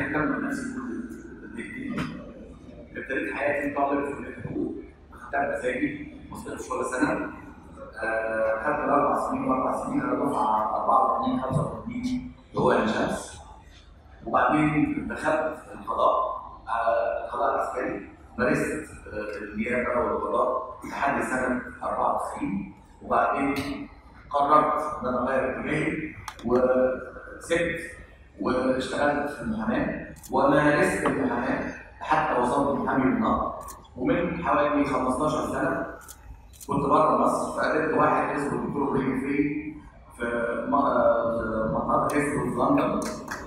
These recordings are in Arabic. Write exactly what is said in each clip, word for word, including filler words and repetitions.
اهتم بنفسي كل دقيقتين. ابتديت حياتي طالب في كليه الحقوق، اخدتها بمزاجي، ما صرفتش ولا سنه. آه، خدت اربع سنين واربع سنين، انا دفعه أربعة وثمانين خمسة وثمانين اللي هو عين شمس. وبعدين دخلت القضاء، آه، القضاء العسكري، مارست آه، النيابه والقضاء لحد سنه أربعة وتسعين، وبعدين قررت ان انا اغير اتجاهي وسبت واشتغلت في المحاماه ومارست المحاماه حتى وصلت محامي النقد. ومن حوالي خمستاشر سنه كنت بره مصر، فقابلت واحد اسمه الدكتور ابراهيم فري في مطار هيثرو في لندن.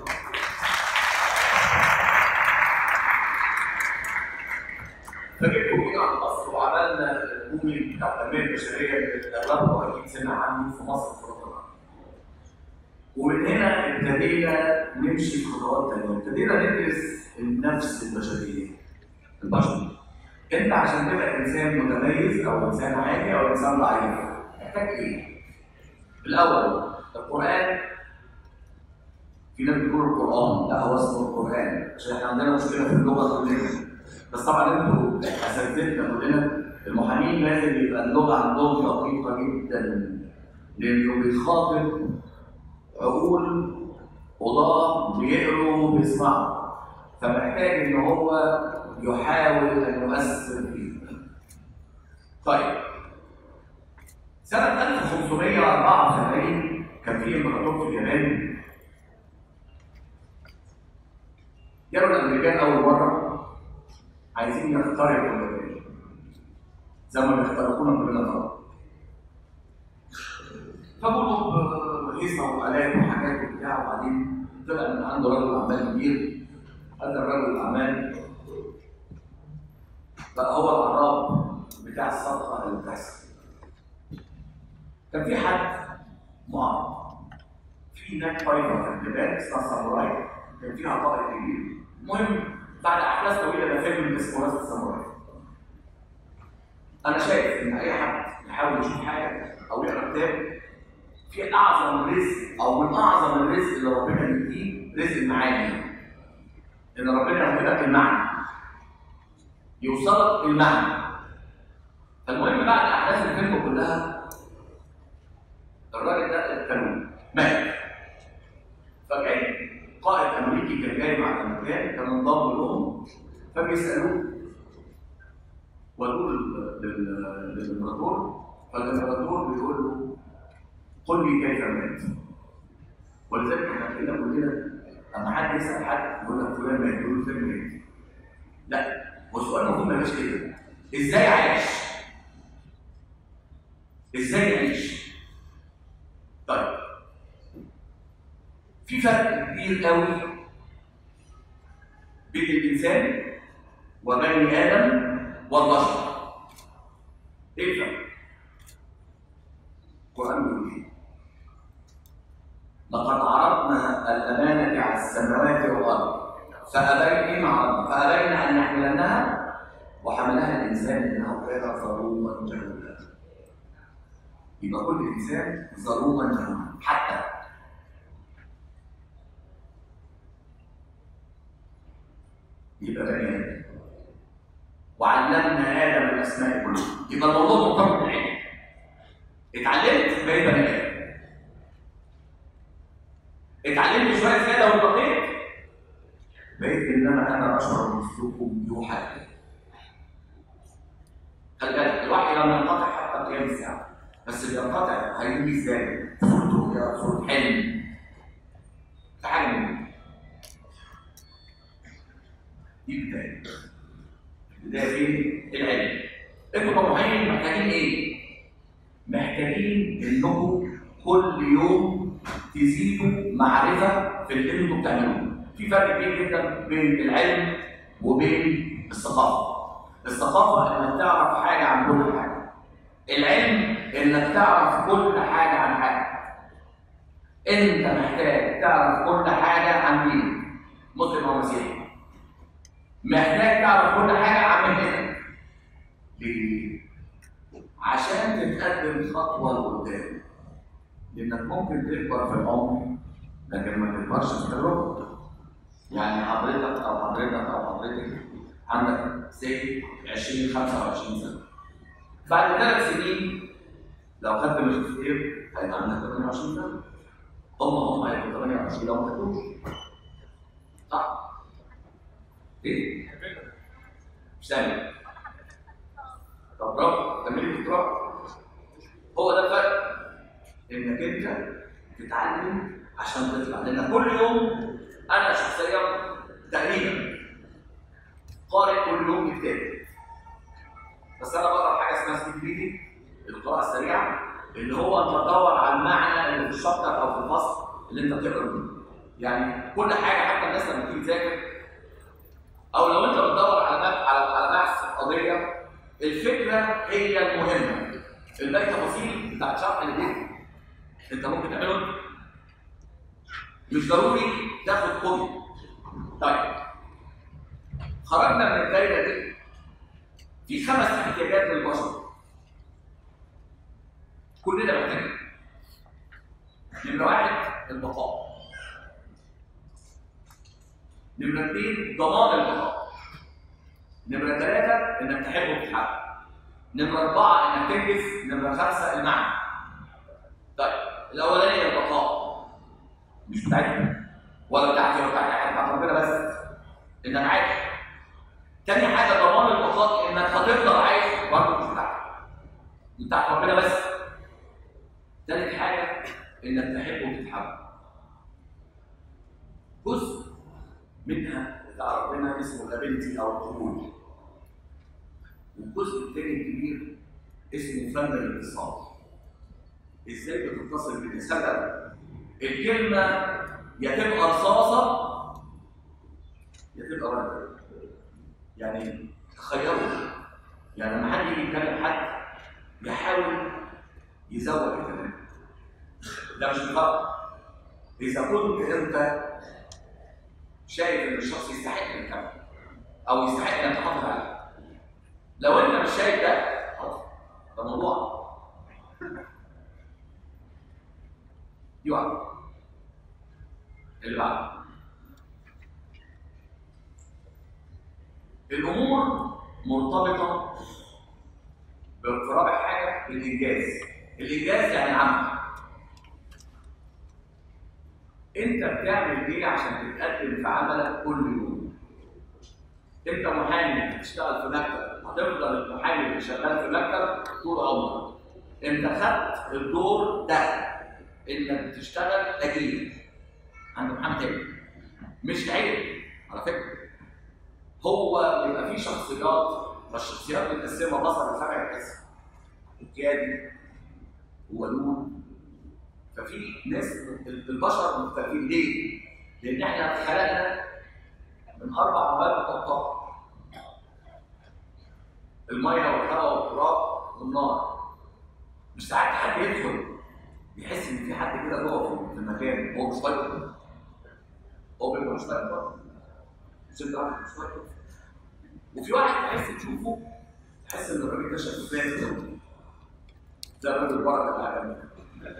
فجبته هنا على مصر وعملنا البومي بتاع التنميه البشريه اللي اغلبكم اكيد سمع عنه في مصر في الوطن. ومن هنا ابتدينا نمشي في خطوات ثانيه، ابتدينا ندرس النفس البشريه. البشر انت عشان تبقى انسان متميز او انسان عادي او انسان ضعيف محتاج ايه؟ الاول القران. في ناس بتقول القران، لا هو اسمه القران عشان احنا عندنا مشكله في اللغه كلنا. بس طبعا انتوا اساتذتنا كلنا المحامين لازم يبقى اللغه عندهم دقيقه جدا، لانه بيخاطب عقول قضاه بيقروا وبيسمعوا، فمحتاج ان هو يحاول ان يؤثر فيه. طيب سنه ألف وخمسمائة وأربعة وسبعين كان في امبراطور في اليابان، جابوا الامريكان اول مره عايزين يخترقوا اليابان زي ما بيخترقونا كلنا طبعا. فبقوا هيصه والات وحاجات وبتاع، وبعدين طلع من عنده رجل اعمال كبير. هذا الرجل الاعمال بقى هو العراب بتاع الصفقه اللي بتحصل. كان في حد معرض في هناك طائفه في اليابان اسمها ساموراي، كان فيها قائد كبير. المهم بعد احداث طويله ده فيلم اسمه راس الساموراي. انا شايف ان اي حد يحاول يشوف حاجه او يقرا كتاب، في اعظم رزق او من اعظم الرزق اللي ربنا يديه رزق المعاني. ان ربنا يديلك المعنى، يوصلك المعنى. المهم بعد احداث الفيلم كلها الراجل ده كان مات. فجاي قائد امريكي كان جاي مع الامريكان، كان انضم لهم، فبيسالوه ودوه للامبراطور. فالامبراطور بيقول له قل لي كيف مات. ولذلك احنا كلنا كلنا لما حد يسال حد يقول لك فلان مات، يقول له فلان مات. لا، هو السؤال المفروض ما يبقاش كده. ازاي عايش؟ ازاي يعيش؟ طيب في فرق كبير قوي بين الانسان وبني ادم والبشر. ايه الفرق؟ القران بيقول ايه؟ لقد عرضنا الامانه على السماوات والارض فابين فابين ان يحملنها وحملها الانسان انه كان ظلوما جهولا. يبقى كل انسان ظلوما جهولا، حتى يبقى بني ادم. وعلمنا ادم الاسماء كلها، يبقى الموضوع مرتبط بالعلم. اتعلمت بقيت بني ادم. اتعلمت شويه زياده وارتقيت بقيت انما انا بشر مثلكم يوحى الي. خلي بالك الوحي لم ينقطع حتى قيام الساعه، بس بينقطع هيجي ازاي؟ صورته يا صوره حلم في حاجه منه. دي بدايه. البدايه فين؟ العلم. انتوا كمحامين محتاجين ايه؟ محتاجين انكم كل يوم تزيدوا معرفه في اللي انتوا بتعملوه. في فرق كبير جدا بين العلم وبين الثقافه. الثقافه انك تعرف حاجه عن كل حاجه. العلم انك تعرف كل حاجه عن حاجه. انت محتاج تعرف كل حاجه عن دينك، مسلم او مسيحي. محتاج تعرف كل حاجه عن مهنتك. ليه؟ عشان تتقدم خطوه لقدام. لانك ممكن تكبر في العمر لكن ما تكبرش في التجربه. يعني حضرتك او حضرتك او حضرتك عندك سي عشرين خمسة وعشرين سنه. بعد ثلاث سنين لو خدت ماجستير هيبقى عندك ثمانية وعشرين سنه. هم هم هيبقوا ثمانية وعشرين لو ما خدتوش. صح؟ ايه؟ مش سهل. طب برافو، كملي الدكتوراه. هو ده الفرق. انك انت تتعلم عشان تطلع، لان كل يوم انا شخصيا تقريبا قارئ كل يوم كتاب. بس انا بقرا حاجه اسمها سبيد ريدنج، القراءه السريعه، اللي هو انت تدور على المعنى اللي في الشابتر او في الفصل اللي انت بتقرا منه. يعني كل حاجه، حتى الناس لما تيجي تذاكر او لو انت بتدور على على على بحث قضيه، الفكره هي المهمه. الباقي تفاصيل بتاعت شرح الايه انت ممكن تعمله، مش ضروري تاخد كوبي. طيب خرجنا من الدايره دي، في خمس احتياجات للبشر كلنا محتاجين. نمره واحد البقاء. نمره اثنين ضمان البقاء. نمره ثلاثه انك تحب وتتحب. نمره اربعه انك تنجز. نمره خمسه المعنى. طيب الاولانيه البقاء مش بتاعتنا ولا بتاعتي ولا بتاعت حد، بتاعت ربنا بس، انك عايش. تاني حاجه ضمان البقاء، انك هتفضل عايش برضه مش بتاعتك، دي بتاعت ربنا بس. تالت حاجه انك تحب وتتحب. جزء منها بتاع ربنا اسمه الابيلتي او القبول، والجزء الثاني الكبير اسمه فن الاتصال. ازاي بتتصل بالانسان؟ الكلمه يا تبقى رصاصه يا تبقى ورقه. يعني تخيلوا، يعني لما حد يجي يتكلم حد يحاول يزود الكلام ده، مش بالغلط. اذا كنت انت شايف ان الشخص يستحق ان يكمل او يستحق ان تحافظ عليه، لو انت مش شايف ده ده موضوع يقع. اللي بعده الامور مرتبطه في رابع حاجه بالانجاز. الانجاز يعني عمل. انت بتعمل ايه عشان تتقدم في عملك كل يوم؟ انت محامي بتشتغل في مكتب، هتفضل المحامي اللي شغال في مكتب طول عمرك. انت خدت الدور ده انك تشتغل اجير عند محامي تاني، مش عيب على فكره. هو بيبقى فيه شخصيات، والشخصيات متقسمه بصر لسبع قسم: القيادي وولود. ففي ناس البشر مختلفين. ليه؟ لان احنا اتخلقنا من اربع مواد متقطعه: الميه والهواء والتراب والنار. مش ساعات حد يدخل يحس ان في حد كده جوه في المكان هو مش طايق، هو بيبقى مش طايق برضه، مش انت واحد مش طايق. وفي واحد تحس تشوفه تحس ان الراجل ده شفاف قوي، زي الراجل البركه اللي على جنبك.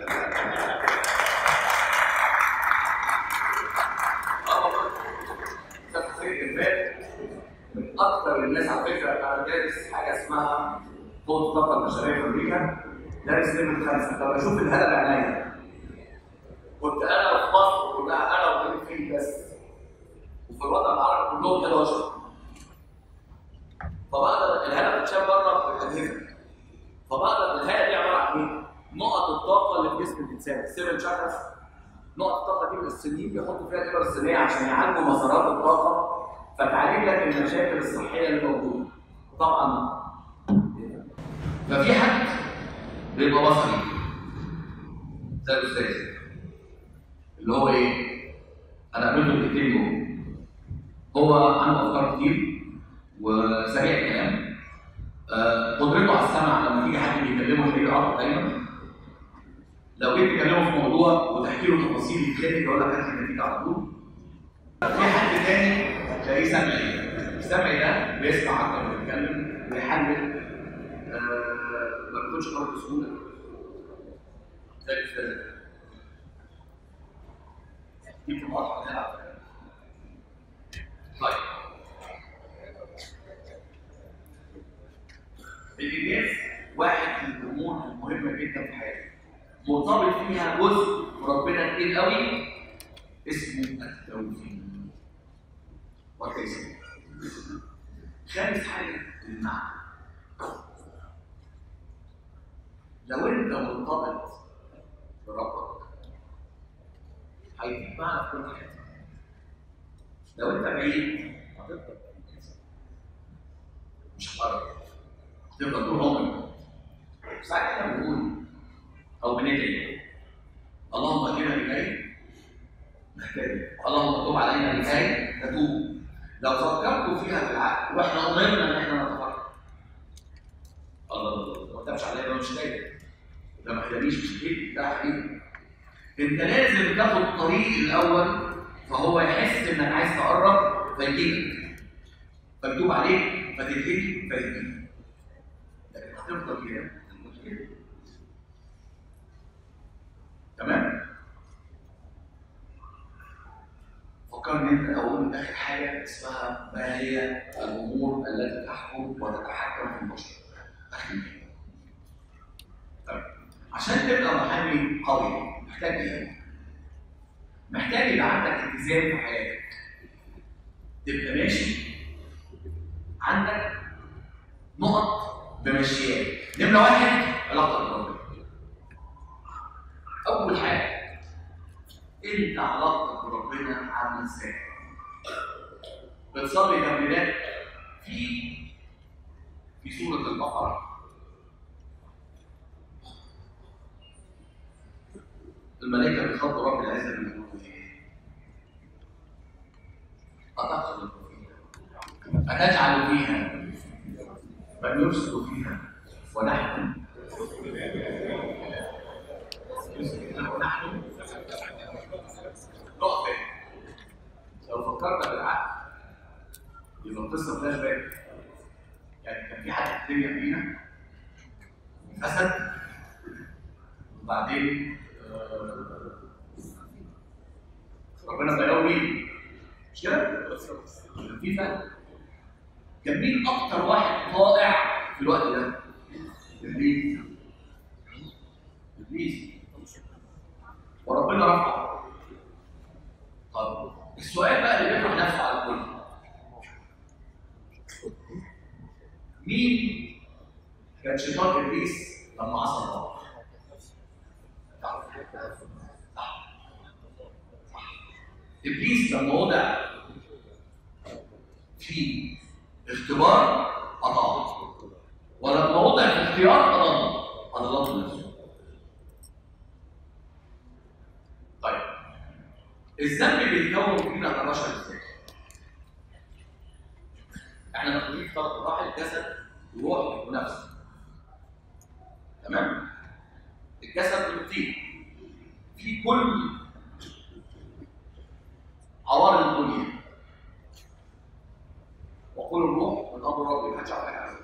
من اكثر الناس على فكره، انا دارس حاجه اسمها قوه الطاقه البشريه في امريكا، دارس ليفل خمسه. طب اشوف الهدف بعينيا. كنت انا في مصر كلها انا وبنت فيه بس، وفي الوطن العربي كلهم حداشر. فبقدر الهدف اتشاف بره بالاجهزه. فبقدر الهدف دي عباره عن ايه؟ نقط الطاقه اللي في جسم الانسان، سيفن شاكرز. نقط الطاقه دي من السنين بيحطوا فيها الابر السنيه عشان يعالجوا مسارات الطاقه، فتعالج لك المشاكل الصحيه اللي موجوده. طبعا ففي حد بيبقى بصري زي الاستاذ اللي هو ايه؟ انا قابلته دقيقتين يوم. هو عنده افكار كتير وسريع الكلام. آه قدرته على السمع، لما تيجي حد بيكلمه تلاقيه يقطع دايما. لو جيت تكلمه في موضوع وتحكي له تفاصيل يتخانق يقول لك هات النتيجه على طول. في حد تاني تلاقيه سمعي. السمعي ده بيسمع اكتر ما بيتكلم ويحلل. آه ما بيكونش قرار بسهوله زي الاستاذ. دي بتبقى واضحه هنا على فكره. واحد من الامور المهمه جدا في حياتك مرتبط فيها جزء ربنا كتير قوي اسمه التوفيق والتيسير. خامس حاجه المعنى. لو انت مرتبط بربك هيديك معنى في كل حاجه. لو انت بعيد هتفضل مش هتقرب، تفضل طول عمرك. ساعتها احنا بنقول او بندعي اللهم اجرنا بالخير نهتدي، اللهم تب علينا بالخير نتوب. لو فكرتوا فيها بالعقل واحنا امرنا ان احنا نتفكر الله ما تبش عليا ده مش كده، ده ما هدانيش مش كده، ده حقيقي. انت لازم تاخد الطريق الاول فهو يحس انك عايز تقرب فيجيلك فيتوب عليك فتتهدي فيهديك. لكن هتفضل كده كده تمام؟ فكرني انت اقول اخر حاجه اسمها ما هي الامور التي تحكم وتتحكم في البشر. اخر حاجه. طيب عشان تبقى محامي قوي محتاج ايه؟ محتاج يبقى عندك التزام في حياتك. تبقى ماشي عندك نقط بمشيات. نمرة واحد علاقتك بربنا. أول حاجة أنت علاقتك بربنا عاملة إزاي؟ بتصلي تمرينات في في سورة البقرة. الملائكة بيخاطبوا رب العزة بيقولوا إيه؟ أتخذ أتجعل فيها من يفسد فيها ونحن ونحن نقف. لو فكرت بالعقل يبقى القصة فلاش باك. يعني كان في حد في الدنيا فينا أسد وبعدين ربنا بيقول مين؟ مش كده؟ كان في فرق. كان مين أكتر واحد طائع في الوقت ده؟ إبليس. إبليس. وربنا رفعه. طب السؤال بقى اللي بيطرح نفسه على الكل. مين كان شيطان إبليس لما عصى الله؟ صح. صح. إبليس لما وضع في اختبار أطاع، ولما وضع في اختيار أضل أضلته نفسه. طيب الذنب بيتكون فينا كبشر ازاي؟ احنا مخلوقين في ثلاث مراحل: جسد وروح ونفس. تمام؟ الجسد بيطير في كل عوارض الدنيا. وقول الروح من امر ربي ما حدش عارف حاجه.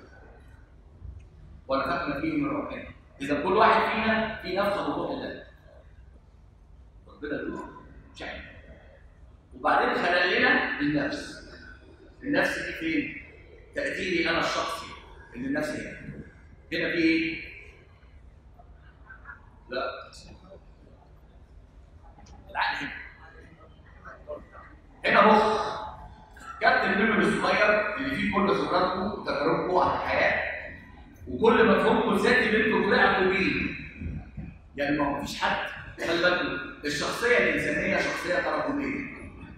ونفخنا فيه من روحنا. اذا كل واحد فينا في نفس الروح الله. ربنا الروح مش احنا. وبعدين خلق لنا النفس. النفس دي فين؟ تأثيري انا الشخصي ان النفس هنا. هنا في ايه؟ لا. العقل هنا. هنا مخ. كابتن الميموري الصغير اللي فيه كل خبراتكم وتجاربكم عن الحياه وكل مفهومكم الذاتي اللي انتوا طلعتوا بيه. يعني ما فيش حد خلي بالكم الشخصيه الانسانيه شخصيه تراكميه.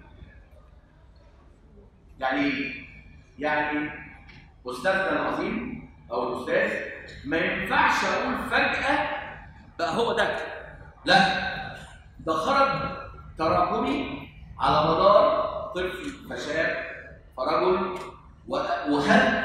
يعني ايه؟ يعني استاذنا العظيم او الاستاذ ما ينفعش اقول فجاه بقى هو ده. لا، ده خرج تراكمي على مدار طفل فشاب فرجل وخد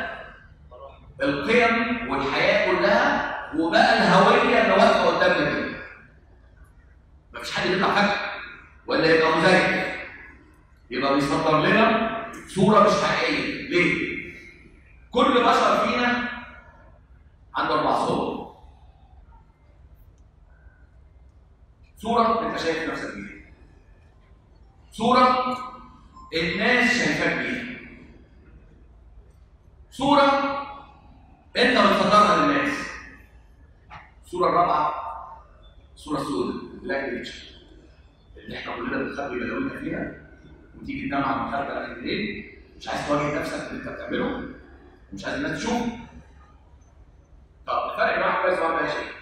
القيم والحياه كلها وبقى الهويه اللي واقفه قدامنا دي. مفيش حد يطلع فجاه ولا يبقى مزيف يبقى بيصدر لنا صوره مش حقيقيه. ليه؟ كل بشر فينا عنده اربع صور. صوره انت شايف نفسك بيها، صوره الناس شايفاك بيها، صورة أنت بتصدرها للناس، الصوره الرابعه الصوره السوداء البلاك بيكتشر اللي احنا كلنا بنخبي بلاوينا فيها، وتيجي تنام على المخده اخر الليل مش عايز تواجه نفسك اللي انت بتعمله ومش عايز الناس تشوف. طب الفرق بين واحد كويس وواحد وحش ايه؟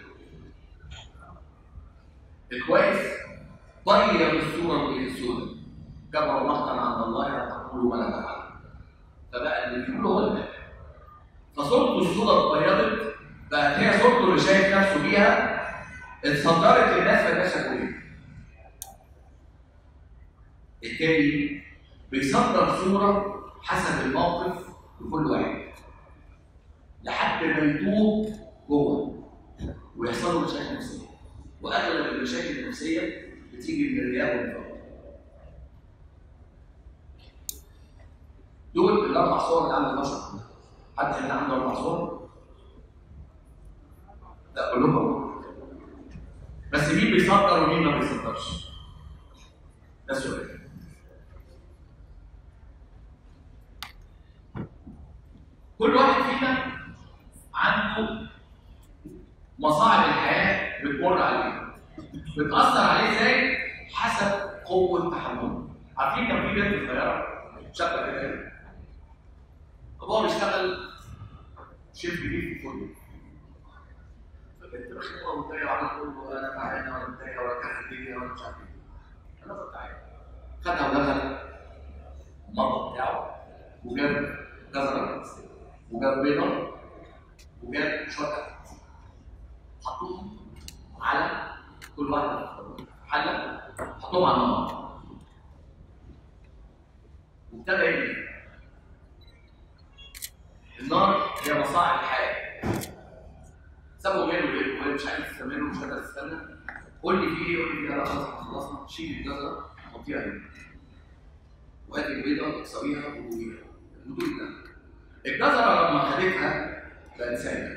الكويس طيب الصوره السوداء كبر مقتا عند الله لا تقولوا ولا تفعلوا، فبقى اللي بيقوله هو اللي فصورته السوداء اتبيضت بقت هي صورته اللي شايف نفسه بيها، اتصدرت للناس فالناس شافوا بيها. التاني بيصدر صوره حسب الموقف لكل واحد لحد ما يتوب جوه ويحصل له مشاكل نفسيه، واغلب المشاكل النفسيه بتيجي من الرياء والنفاق. دول الاربع صور اللي عند البشر. حد هنا عنده اربع صور؟ لا كلهم. بس مين بيصدر ومين ما بيصدرش؟ ده السؤال. كل واحد فينا عنده مصاعب الحياه بتمر عليه، بتاثر عليه ازاي؟ حسب قوه تحمله. عارفين كان في بنت صغيره شابه كده، هو بيشتغل شيف كبير في الفندق، فبنت رخيصه ومتضايقه وعماله تقول له انا تعبانه ولا متضايقه ولا كانت الدنيا ولا مش عارف ايه. انا كنت عارف. خدها ودخل المطبخ بتاعه وجاب جزره وجاب بيضه وجاب شويه حطوهم على كل واحده حله، حطوهم على النار وابتدى يجري. النار هي مصاعب الحياه. سابوا غيره غيره وهي مش عارف تستمر ومش قادر تستنى. قول لي في ايه؟ قول لي في ايه؟ خلاص خلصنا. شيل الجزره حطيها هنا وهاتي البيضه اكسريها وقوليها البطول ده. الجزره لما خدتها بقت سايله،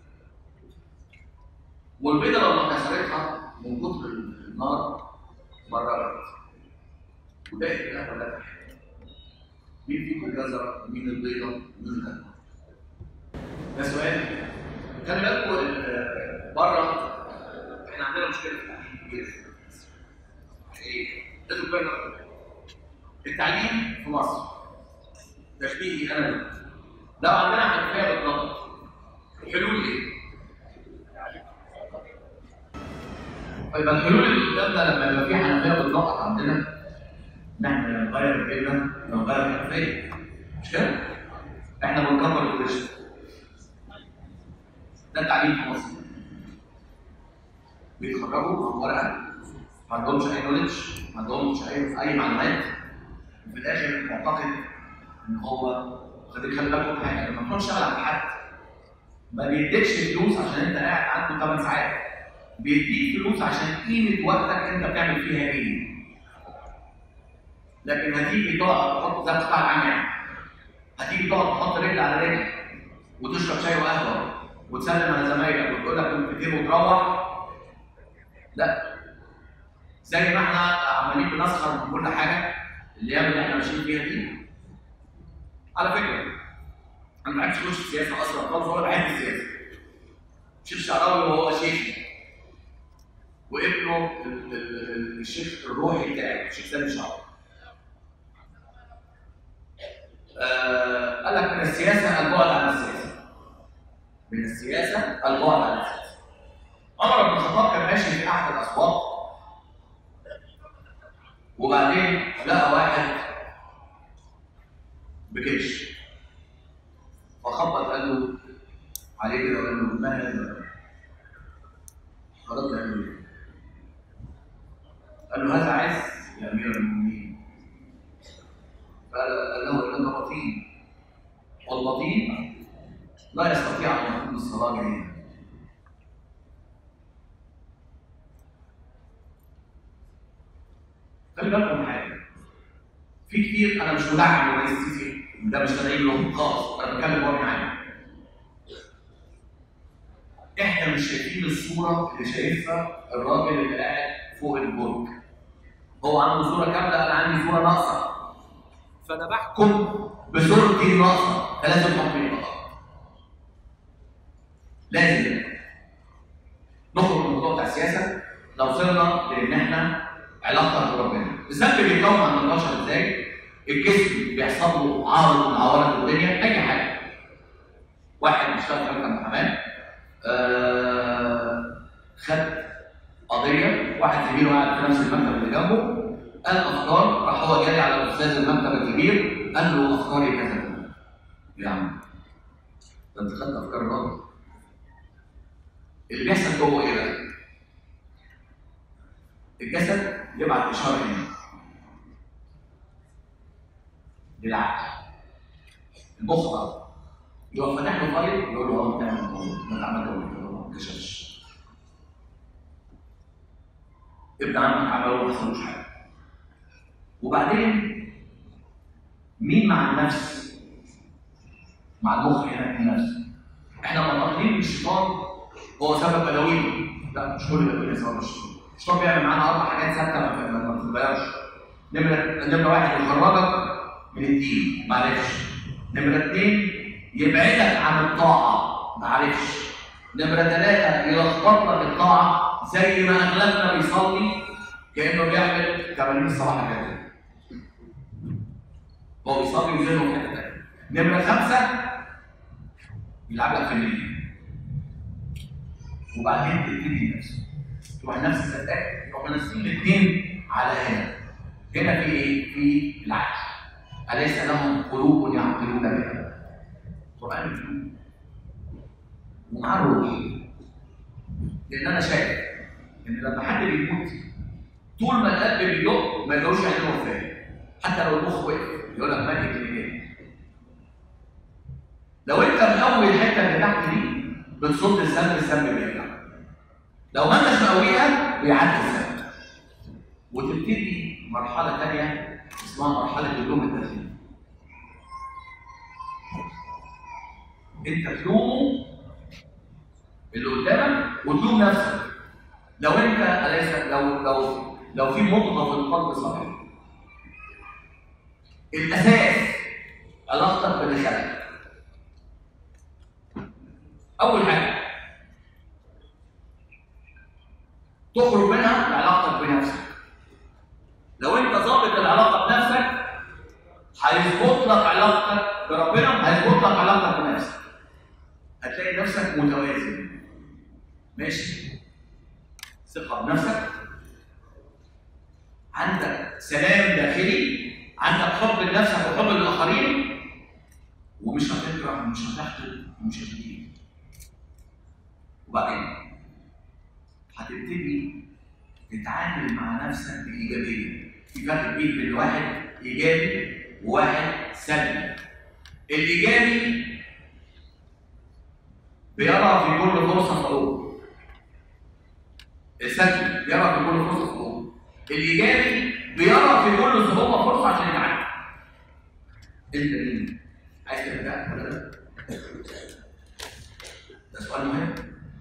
والبيضه لما كسرتها من كتر النار مررت وبقت الاهل لا تحت. مين فيكم الجزره ومين البيضه ومين ده؟ ده سؤال. خلي بالكم بره احنا عندنا مشكله في التعليم كبيره. ايه؟ لازم تبين التعليم في مصر تشبيهي انا ليه؟ لو عندنا حنفيه بالضبط الحلول ايه؟ طيب الحلول اللي قدامنا لما يبقى في حنفيه بالضبط عندنا ان احنا نغير الجبنه نغير الحنفيه مش كده؟ احنا بنكبر الكريشن. ده التعليم في مصر. بيتخرجوا عن ورقه ما عندهمش اي نولج، ما عندهمش اي اي معلومات، وفي الاخر معتقد ان هو خلي خلي بالكم من حاجه، لما تروح تشتغل عند حد ما بيديكش فلوس عشان انت قاعد عنده ثمان ساعات، بيديك فلوس عشان قيمه وقتك انت بتعمل فيها ايه. لكن هتيجي تقعد تحط زي بتاع العمل، هتيجي تقعد تحط رجل على رجل وتشرب شاي وقهوه وتسلم على زمايلك وتقول لك كنت كتير وتروح. لا، زي ما احنا عمالين بنسخر من كل حاجه الايام اللي احنا ماشيين فيها دي. على فكره انا ما بحبش اخش السياسه اصلا خالص ولا بحب السياسه. الشيخ الشعراوي وهو شيخ وابنه الشيخ الروحي بتاعي الشيخ سامي الشعراوي آه قال لك من السياسه البعد عن السياسه. من السياسه البعد عن السياسه. عمر بن الخطاب كان ماشي في احد الاسواق وبعدين لقى واحد بكش فخبط قال له عليه كده وقال له ما هذا؟ فرد له قال له هذا عز يا امير المؤمنين. فقال له انك بطيء والبطيء لا يستطيع ان يقوم بالصلاه جيدا. خلي بالكم من حاجه، في كتير انا مش مدعم لرئيس السيسي، ده مش تدعيم له خالص، انا بتكلم وهو معايا. احنا مش شايفين الصوره اللي شايفها الراجل اللي قاعد فوق البرج. هو عنده صوره كامله، انا عندي صوره ناقصه. فانا بحكم بصورتي الناقصه، فلازم احط نقاط. لازم لو وصلنا لان احنا علاقتك بربنا. الذنب بيتكون عند البشر ازاي؟ الجسم بيحصل له عارض من عوارض الدنيا، اي حاجه. واحد بيشتغل في مكتب محاماه، آه خد قضيه، واحد زميله قاعد في نفس المكتب اللي جنبه، قال افكار، راح هو جاري على استاذ المكتب الكبير قال له افكاري كذا. يا عم ده انت خدت افكار غلط. اللي بيحصل جوه ايه بقى؟ الجسد يبعت اشاره هنا للعقل. المخ بقى يروح فاتح له فايل يقول له اه بتعمل موضوع ما تعمل كده ما تكشفش. ابن عمك عمله ما حصلوش حاجه. وبعدين مين مع النفس؟ مع المخ هنا النفس. احنا معتقدين ان الشيطان هو سبب بلاوينا. لا، مش كل بلاوينا سبب الشيطان. الشيطان بيعمل معانا اربع حاجات ثابته ما بتتغيرش. نمره نمره واحد يخرجك من الدين، ما عرفش. نمره اثنين يبعدك عن الطاعه، ما عرفش. نمره ثلاثه يلخبط لك الطاعه زي ما اغلبنا بيصلي كانه بيعمل تمارين الصباح كده. هو بيصلي وذهنه في حته ثانيه. نمره خمسه يلعب لك في الليل. وبعدين تبتدي نفسك. تروح النفس تصدقك، يروح منزلين الاثنين على هنا. هنا في ايه؟ في العقل. أليس لهم قلوب يعقلون بها؟ قرآن القلوب. ومعاه الروح. لأن أنا شايف إن لما حد بيموت طول ما القلب بيدق ما يقدروش يعملوا وفاة. حتى لو المخ وقف يقول لك مالك اللي جاي. لو أنت من أول الحتة اللي تحت دي بتصد الذنب، الذنب بيرجع. لو ما انتش مقويها بيعدي الذنب. وتبتدي مرحلة ثانية اسمها مرحلة اللوم الداخلي. انت تلومه اللي قدامك وتلوم نفسك. لو انت أليس لو لو لو في مضغة في القلب صحيح. الأساس علاقتك باللي خلقك. أول حاجة تخرج منها بعلاقتك بنفسك. لو انت ظابط العلاقه بنفسك هيظبط لك علاقتك بربنا، هيظبط لك علاقتك بنفسك. هتلاقي نفسك متوازن. ماشي؟ ثقه بنفسك، عندك سلام داخلي، عندك حب لنفسك وحب للاخرين، ومش هتكره ومش هتحقد ومش هتجيب. وبعدين هتبتدي تتعامل مع نفسك بإيجابية. في فرق كبير بين واحد إيجابي وواحد سلبي. الإيجابي بيرى في كل فرصة صعوبة. السلبي بيرى في كل فرصة صعوبة. الإيجابي بيرى في كل صعوبة فرصة عشان يتعلم. أنت مين؟ عايز تبدأ ولا لا؟ ده سؤال مهم.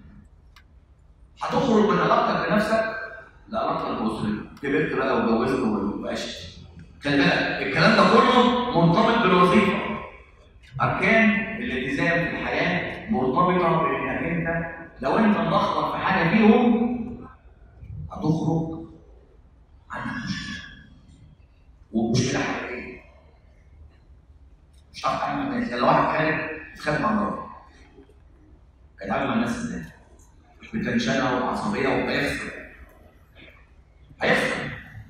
هتخرج من علاقتك بنفسك لعلاقتك بأسرتك. كبرت بقى واتجوزت وعشت. خلي بالك الكلام ده كله مرتبط بالوظيفة. أركان الالتزام في الحياة مرتبطة بإنك أنت لو أنت ملخبط في حاجة فيهم هتخرج عندك مشكلة. ومشكلة حقيقية. مش هتعرف تتعامل مع الناس. يعني لو واحد خارج يتخانق مع مراته هيتعامل مع الناس ازاي؟ بتنشنة وعصبية وهيخسر. هيخسر.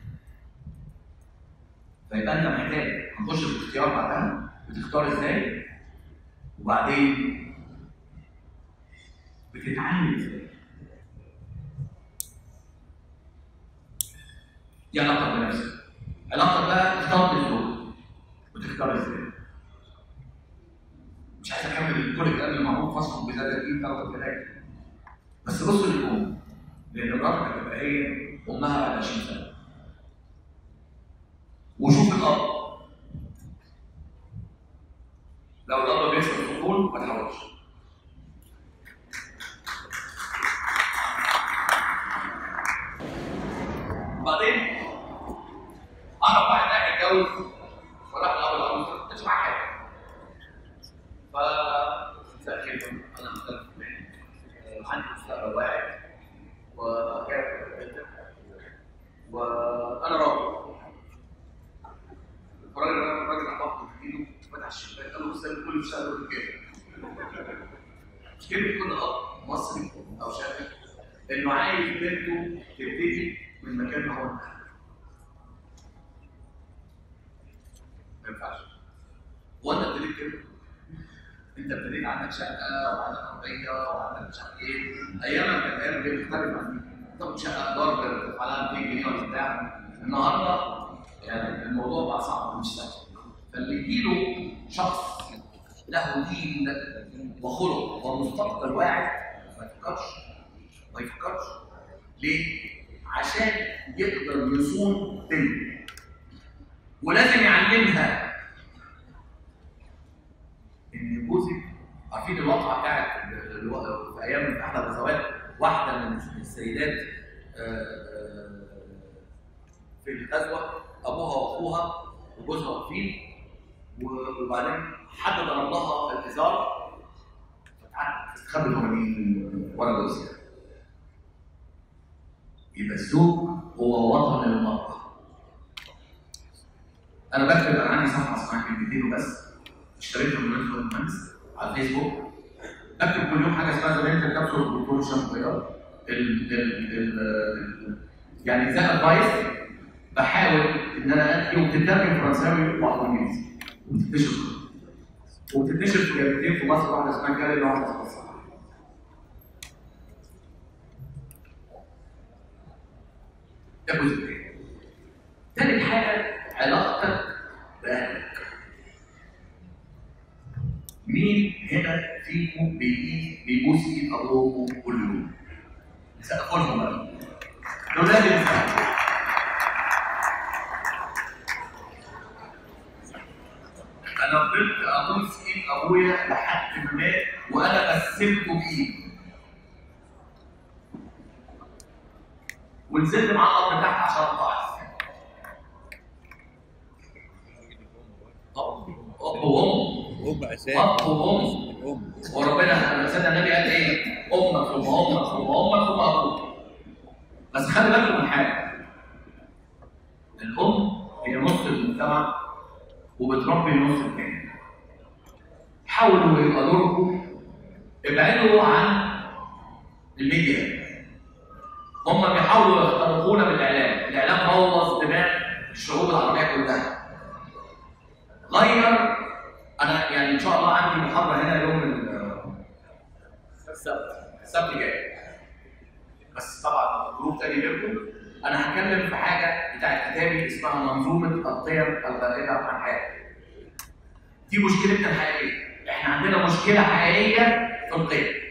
فيبقى انت محتاج هنخش في الاختيار بعدها، بتختار ازاي؟ وبعدين بتتعامل ازاي؟ دي علاقتك بنفسك. علاقتك بقى اخترت الزوج بتختار ازاي؟ مش عايز اكمل كل الكلام اللي معروف فصل بذات الايد ثلاث كلام. بس بص للام، لان مراتك هتبقى هي امها بعد عشرين سنه. وشوف الاب. لو الاب بيكسر الطفول ما تحاولش. وبعدين اعرف واحد رايح يتجوز وراح الاب العروسه مش معاه حاجه. ف مساء الخير انا مختلف عندي مستقبل واعد وكانت وانا راجل. الراجل الراجل عبقته في ايده فتح الشباك قال له بص انا كل شهر رجاله. مشكله كل اب مصري او شاب انه عايز بنته تبتدي من مكان ما هو انتهى. ما ينفعش. هو انت ابتديت كده؟ انت ابتديت عندك شقه وعندك عربيه وعندك مش عارف ايه، ايامك كانت ايام غير مختلفه عن دي. تاخد شقه ايجار بتدفع لها مئتين جنيه ولا بتاع. النهارده يعني الموضوع بقى صعب مش سهل. فاللي يجيله شخص له دين وخلق ومستقبل واعد ما يفكرش ما يفكرش ليه؟ عشان يقدر يصون بنته ولازم يعلمها ان جوزك. عارفين الواقعه بتاعت في ايام احدى الغزوات واحده من السيدات في الغزوه ابوها واخوها وجوزها واقفين وبعدين حد ضرب لها الازار فتستخبي من ورا جوزها. يبقى الزوج هو وطن المرأة. أنا بكتب أنا عندي صفحة اسمها كلمتين وبس اشتريتها من المهندس على الفيسبوك. بكتب كل يوم حاجة اسمها زمان كانت كبسولة الدكتور هشام طيار. ال ال ال يعني زي ادفايس بحاول إن أنا أحكي وبتترجم فرنساوي وإنجليزي وبتنتشر وبتنتشر في جريدتين في مصر واحدة اسمها جاري واحدة اسمها صح. ده جزء تاني. تالت حاجة علاقتك بأهلك. مين هنا فيكم بيبوس ايد ابوه كل يوم؟ سقفوا لهم بقى. دول لازم يسقفوا. أنا فضلت أبوس ايد أبويا لحد ما مات وأنا قسمته بإيدي. ونزلت مع الأرض تحت عشان أطلع. أب أب وأم. أم أساسا. أب وأم. أم. وربنا سيدنا النبي قال إيه؟ أمك ثم أمك ثم أمك ثم أبوك. بس خلي بالكم من حاجة. الأم هي نص المجتمع وبتربي النص التاني. حاولوا يبقى دوركم ابعدوا عن الميديا. هم بيحاولوا يخترقونا بالاعلام، الاعلام بوظ دماغ الشعوب العربيه كلها. غير انا يعني ان شاء الله عندي محاضره هنا يوم السبت، السبت الجاي. بس طبعا جروب تاني لكم انا هتكلم في حاجه بتاعت كتابي اسمها منظومه القيم الغائبه عن حياتنا. دي مشكلتنا الحقيقيه، احنا عندنا مشكله حقيقيه في القيم.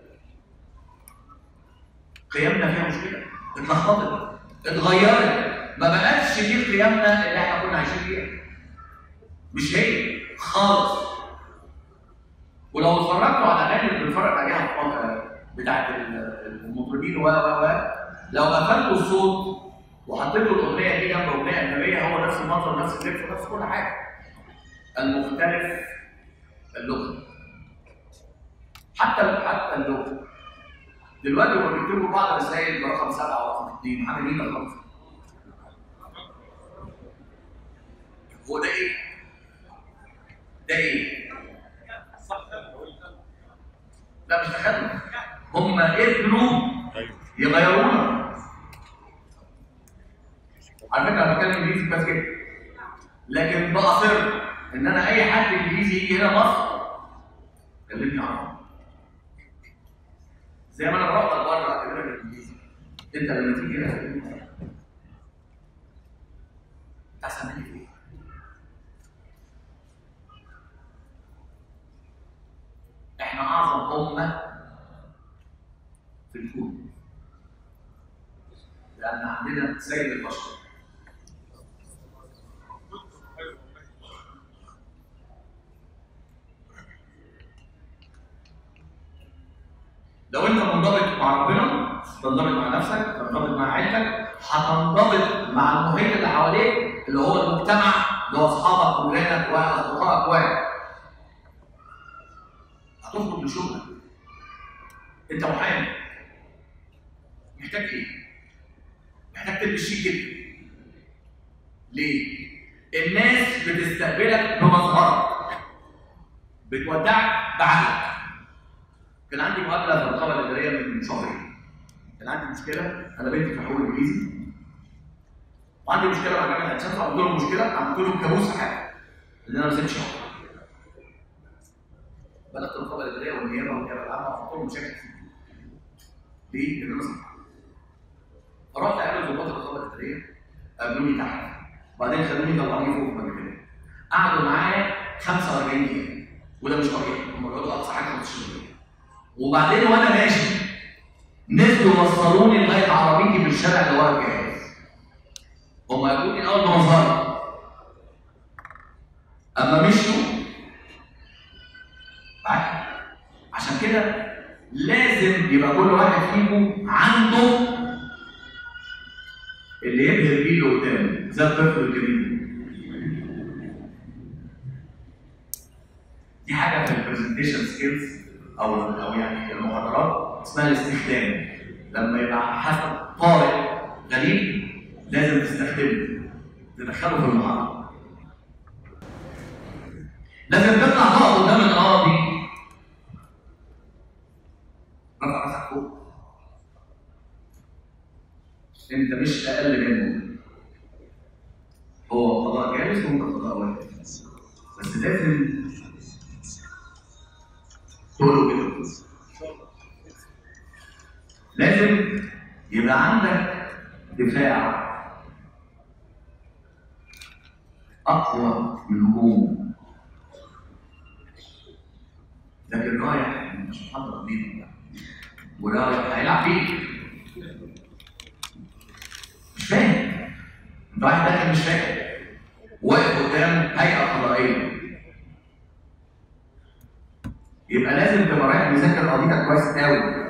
قيمنا فيها مشكله، اتلخبطت، اتغيرت، ما بقتش دي قيمنا اللي احنا كنا عايشين فيها. مش هي خالص. ولو اتفرجتوا على الاغاني اللي بنتفرج عليها بتاعت المطربين و و و لو قفلتوا الصوت وحطيتوا الاغنيه دي جنب اغنيه اجنبيه هو نفس المنظر نفس اللبس نفس كل حاجه. المختلف اللغه. حتى حتى اللغه. دلوقتي هما بيكتبوا بعض الرسائل برقم سبعه ورقم اثنين حاجه جديده خالص. هو ده ايه؟ ده ايه؟ لا مش تخلف. هم قدروا يغيرونا. على فكره انا بتكلم انجليزي بس كده. لكن بأصر ان انا اي حد انجليزي يجي هنا مصر كلمني عربي. زي ما انا بروح بره اكلمك بالانجليزي. انت لما تيجي هنا تكلمني انت احسن مني في ايه؟ احنا اعظم امه في الكون لان عندنا سيد البشر. لو انت منضبط مع ربنا تنضبط مع نفسك، تنضبط مع عيلتك، هتنضبط مع المحيط اللي حواليك اللي هو المجتمع اللي هو اصحابك وولادك واصدقائك واحد. هتخرج من شغلك. انت محامي. محتاج ايه؟ محتاج بتلبس شيك جدا. ليه؟ الناس بتستقبلك بمظهرك، بتودعك بعقلك. كان عندي مقابله في الرقابه الاداريه من شهرين. كان عندي مشكله، انا بنتي في حقوق الانجليزي وعندي مشكله مع جامعه عين شمس، عملت لهم مشكله، عملت لهم كابوس حاجه ان انا ما مسكتش شهر. بلغت الرقابه الاداريه والنيابه والنيابه العامه وحطوا لهم مشاكل كتير. ليه؟ لان انا صح. فرحت اقابل ضباط الرقابه الاداريه، قابلوني تحت، وبعدين خلوني طلعوني فوق في المكان. قعدوا معايا خمسة وأربعين دقيقه، وده مش طبيعي، هم بيقعدوا اقصى حاجه خمستاشر دقيقه. وبعدين وانا ماشي نزلوا وصلوني لغايه عربيتي في الشارع اللي ورا الجهاز. هم قابلوني اول ما ظهرت. اما مشوا معاك. عشان كده لازم يبقى كل واحد فيكم عنده اللي يبهر بيه اللي قدامه زي الطفل الجميل. دي حاجه في البرزنتيشن سكيلز او او يعني المحاضرات اسمها الاستخدام. لما يبقى حسب طارئ غريب لازم تستخدمه، تدخله في المحاضره. لازم تطلع تقف قدام القاضي رفع راسك فوق. انت مش اقل منه. هو قضاء جالس وانت قضاء واقف، بس لازم تقوله كده. لازم يبقى عندك دفاع اقوى من هجوم. لكن رايح مش محضر بيك ورايح هيلعب بيك مش فاهم. انت واحد داخل مش فاهم، واقف قدام هيئه قضائيه. يبقى لازم تبقى رايح مذاكر قضيتك كويس قوي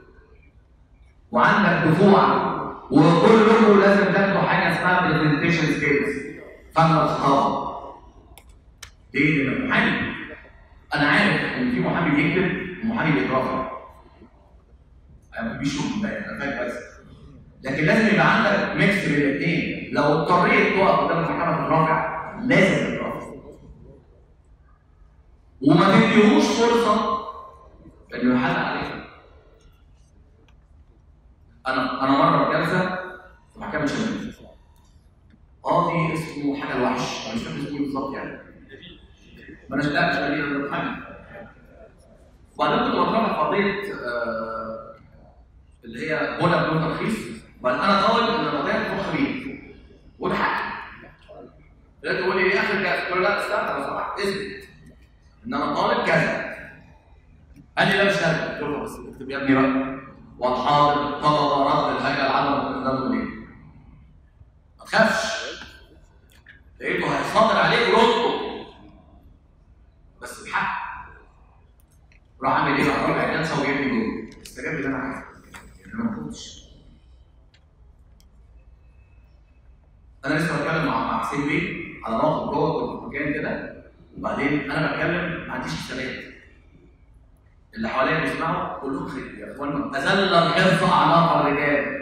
وعندك دفوع. وكلكم لازم تاخدوا حاجه اسمها برزنتيشن سكيلز، فن الخطابه. ليه؟ لان المحامي انا عارف ان في محامي بيكتب ومحامي بيترافع. انا مفيش شغل ده، انا فاهم بس. لكن لازم يبقى عندك ميكس بين الاثنين. لو اضطريت تقف قدام المحكمه تترافع لازم تترافع. وما تديهوش فرصه انه يحل عليك. انا انا مره في جلسه في محكمه شمال، قاضي اسمه حاجه الوحش، انا مش فاكر اسمه بالظبط يعني. ما انا لا مش قليل انا بتحمل. وبعدين كنت بترافع في قضيه آه اللي هي بولا بدون ترخيص. وبعدين انا طالب ان القضيه تكون خبيث وده حقي. لقيته يقول لي ايه اخر كذا؟ قلت له لا استنى لو سمحت اثبت ان انا طالب كذا. قال لي لا مش هكذا. قلت له بس اكتب يا ابني بقى. والحاضر طلب رد الهجر العدم قدامه ليه؟ ما تخافش. لقيته هيصادر عليك ورده بس بحق. راح عامل ايه؟ راح رافع الجلسه وجايبني جوه. استجاب اللي انا عايزه. انا ما كنتش. انا لسه بتكلم مع مع حسين بيه على موقف جوه كنت في مكان كده، وبعدين انا بتكلم ما عنديش حسابات. اللي حواليا بيسمعوا كلهم خير يا اخوانا. اذل الحفظ اعناق الرجال.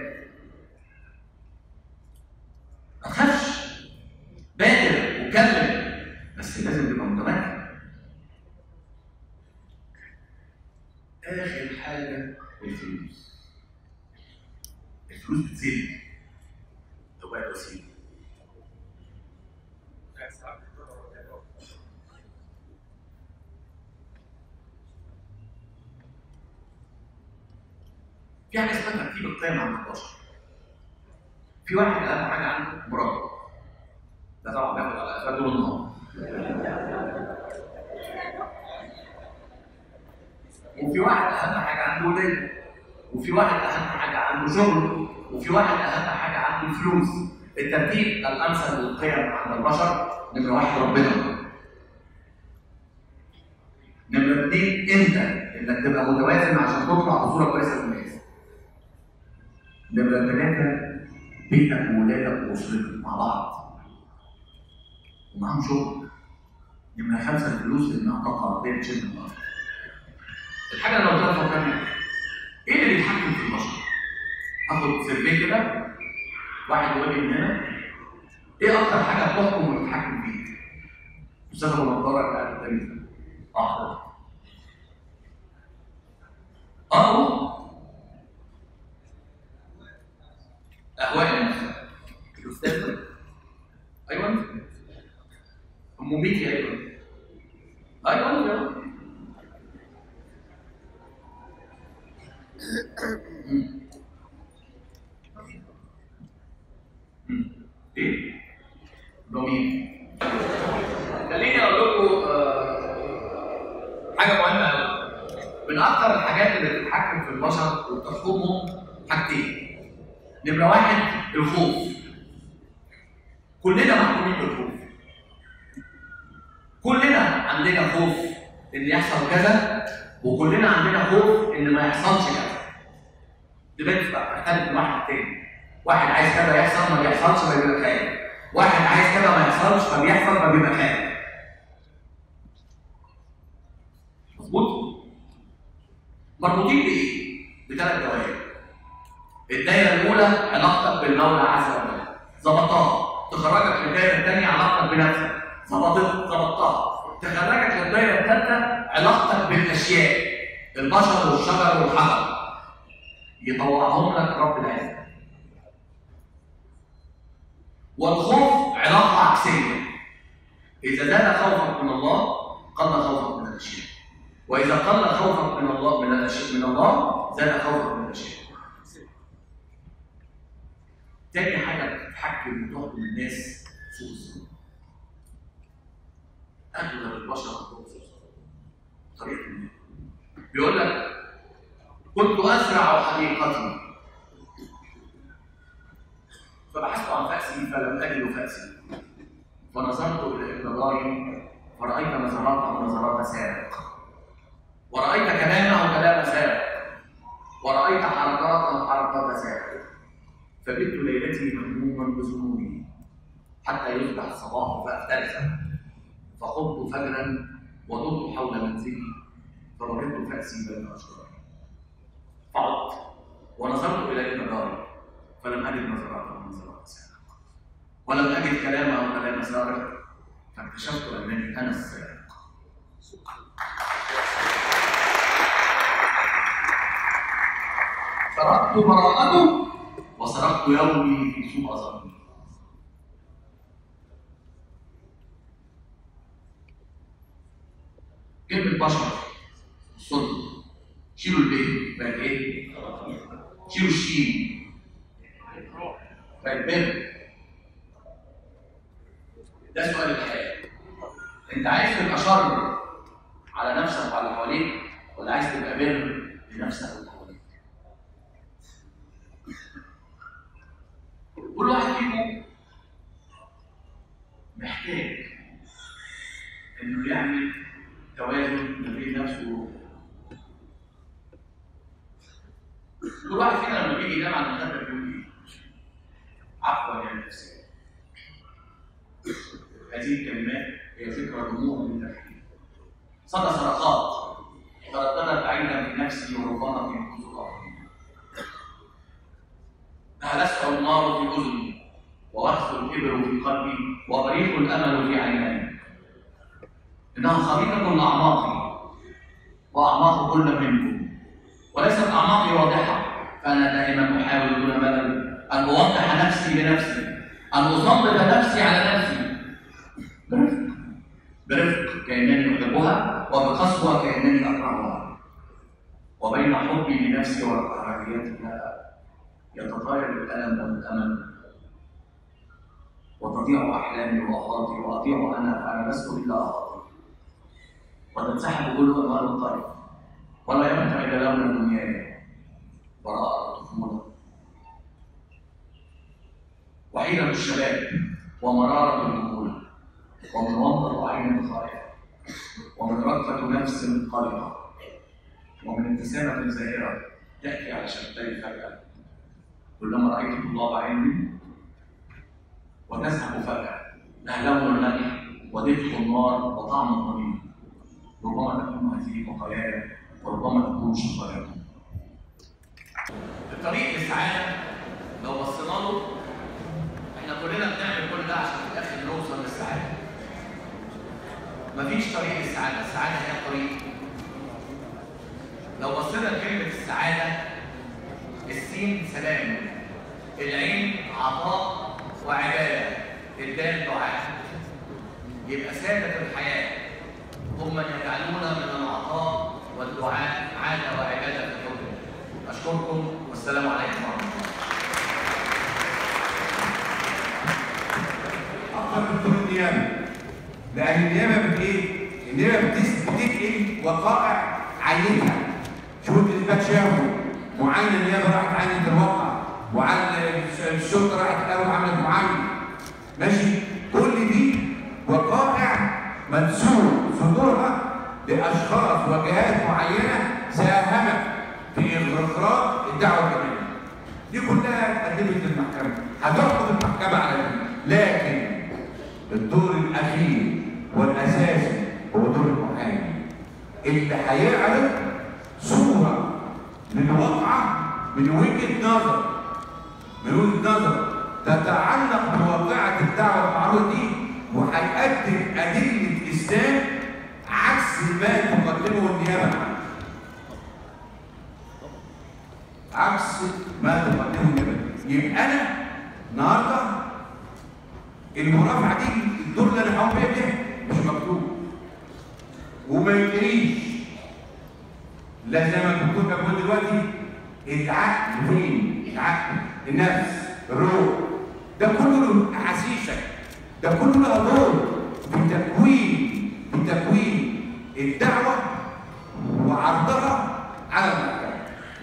ما تخافش. بادر وكمل بس لازم تبقى متمكن. اخر حاجه الفلوس. الفلوس بتزيد لو بقت وسيله. في حاجه اسمها ترتيب القيم عند البشر. في واحد اهم حاجه عنده مراته. ده طبعا بياخد على قفاه طول النهار. وفي واحد اهم حاجه عنده ولاد. وفي واحد اهم حاجه عنده شغل. وفي واحد اهم حاجه عنده فلوس. الترتيب الامثل للقيم عند البشر نمره واحد ربنا. نمره اثنين انت انك تبقى متوازن عشان تطلع بصوره كويسه للناس. نمرة ثلاثة بيتك وولادك وأسرتك مع بعض ومعاهم شغل. نمرة خمسة الفلوس لأنها طاقة ربنا تشد الأرض. الحاجة اللي قلت لك فكرني إيه اللي بيتحكم في البشر؟ هاخد سيرفي كده واحد يقول لي من هنا ايه اكتر حاجه بتحكم وتتحكم فيك؟ استاذ ابو نضاره اللي قاعد قدامي ده. اه اه اهواء النفس. الاستاذ ايوه ام ميكي ايوه ايوه ايوه ايه؟ ضمير. خليني اقول لكم آه حاجه مهمه قوي. من اكثر الحاجات اللي بتتحكم في البشر وبتحكمهم حاجتين. نمره واحد الخوف. كلنا محكومين بالخوف. كلنا عندنا خوف ان يحصل كذا، وكلنا عندنا خوف ان ما يحصلش كذا. دي بتختلف من واحد للتاني. واحد عايز كذا يحصل ما بيحصلش فبيبقى خايف. واحد عايز كذا ما يحصلش فبيحصل فبيبقى خايف. مظبوط؟ مربوطين بايه؟ بثلاث دوائر. الدايره الاولى علاقتك بالمولى عز وجل، ظبطتها. تخرجك للدايره الثانيه علاقتك بنفسك، ظبطتها ظبطتها. تخرجك للدايره الثالثه علاقتك بالاشياء، البشر والشجر والحجر. يطوعهم لك رب العزه. والخوف علاقه عكسيه. اذا زاد خوفك من الله قل خوفك من الاشياء. واذا قل خوفك من الله من الاشياء من الله زاد خوفك من الاشياء. تاني حاجه بتتحكم وتحكم الناس سوء الظن. اغلب البشر عندهم سوء الظن. طريقه الناس. بيقول لك كنت ازرع حديقتي فبحثت عن فأسي فلم اجد فأسي فنظرت الى ابن داري فرأيت نظراته نظرات سارق ورأيت كلامه كلام سارق ورأيت حركاته حركات سارق فبت ليلتي مهموما بذنوبي حتى يصبح الصباح فافترس فقمت فجرا ودرت حول منزلي فوجدت فأسي بين الاشجار فعدت ونظرت الى ابن داري فلم اجد نظراته نظرات سارق ولم اجد كلامه كلام سارق فاكتشفت انني انا السارق. سرقت براءته وسرقت يومي في سوء ظني. كلمة بشر الصدق شيلوا البيت بقت ايه؟ شيلوا الشين بقت بر. ده سؤال الحياة. انت عايز تبقى شر على نفسك وعلى اللي حواليك ولا عايز تبقى بر لنفسك واللي حواليك؟ كل واحد فيكم محتاج انه يعمل توازن ما بين نفسه وروحه. كل واحد فينا لما بيجي ينام على المخده بيقول ايه؟ عفوا يا نفسي. هذه الكلمات هي ذكرى دموع من تفكير. صدى صرخات ترددت بعيدا من نفسي وربما في نفوس الاخرين. أهلسع النار في اذني ووهث الكبر في قلبي وبريق الامل في عيني. انها خريطه لاعماقي واعماق كل منكم وليست اعماقي واضحه فانا دائما احاول دون ملل ان اوضح نفسي بنفسي ان اسلط نفسي على نفسي برفق برفق كانني احبها وبقسوه كانني اكرهها. وبين حبي لنفسي وكراهيتها يتطاير الالم والامل وتضيع احلامي واخاطي واضيع انا فانا لست الا اخاطي وتنسحب كل امال الطريق ولا يمتع الى لون دنياي براءة الطفوله وحيرة الشباب ومرارة الطفوله ومن ومضة عين خائفة ومن رأفة نفس قلقة ومن ابتسامة زائرة تأتي على شفتي فجأة كلما رأيت طلاب عيني وتزهق فجأة لهلون الملح ودفء النار وطعم الطريق. ربما تكون هذه بقاياي وربما تكون شقاياكم. الطريق للسعادة لو بصينا له احنا كلنا بنعمل كل ده عشان في الاخر نوصل للسعاده. مفيش طريق للسعاده، السعاده هي الطريق. لو بصينا لكلمه السعاده، السين سلام، العين عطاء وعباده، الدال دعاء. يبقى ساده الحياه هم من يجعلون من العطاء والدعاء عاده وعباده في الحكم. اشكركم والسلام عليكم ورحمه الله. أكثر من دور النيابة، لأن النيابة بت إيه؟ النيابة بتنقل وقائع عينها. شهود إثبات شافوا معاينة، النيابة راحت عينت الواقع، وعن الشرطة راحت الأول عملت معاينة. ماشي؟ كل دي وقائع منسوب صدورها لأشخاص وجهات معينة ساهمت في إغراق الدعوة الجماعية. دي كلها اتقدمت للمحكمة، هتحكم المحكمة على دي، لكن الدور الأخير والأساسي هو دور المحامي اللي هيعرض صورة للواقعة من وجهة نظر من وجهة نظر تتعلق بواقعة الدعوة المعروضة دي، وهيقدم أدلة إسلام عكس ما تقدمه النيابة عنه. عكس ما تقدمه النيابة. يبقى أنا النهارده المرافعة دي الدور اللي أنا هقوم بيها ده مش مكتوب وما يجريش. لا زي ما الدكتور بيقول دلوقتي، العقل فين؟ العقل، النفس، الروح، ده كله له احاسيسك، ده كله له دور في تكوين في تكوين الدعوه وعرضها على المحكمه.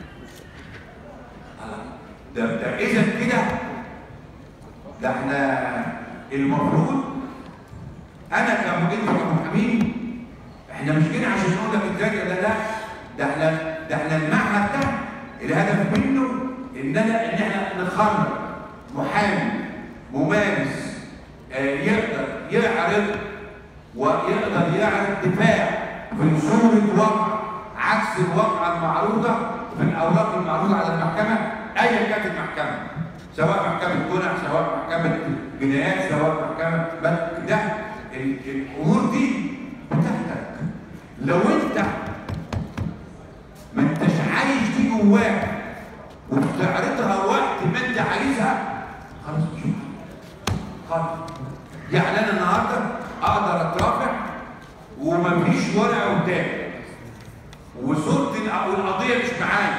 ده ده اذا كده ده احنا المفروض انا كمدير محامين احنا مش جينا عشان نقول لك الدنيا ده، لا ده احنا ده احنا المعهد ده الهدف منه ان انا ان احنا نخرج محامي ممارس آه يقدر يعرض ويقدر يعرض دفاع في صوره واقع عكس الواقعه المعروضه في الاوراق المعروضه على المحكمه ايا كانت المحكمه، سواء محكمه جنح، سواء محكمه جنايات، سواء محكمه ده الامور دي بتاعتك. لو انت ما انتش عايش دي جواك وبتعرضها وقت ما انت عايزها، خلاص مش خلاص. يعني انا النهارده اقدر اترافع ومفيش ورقه قدامي وصورتي القضيه مش معايا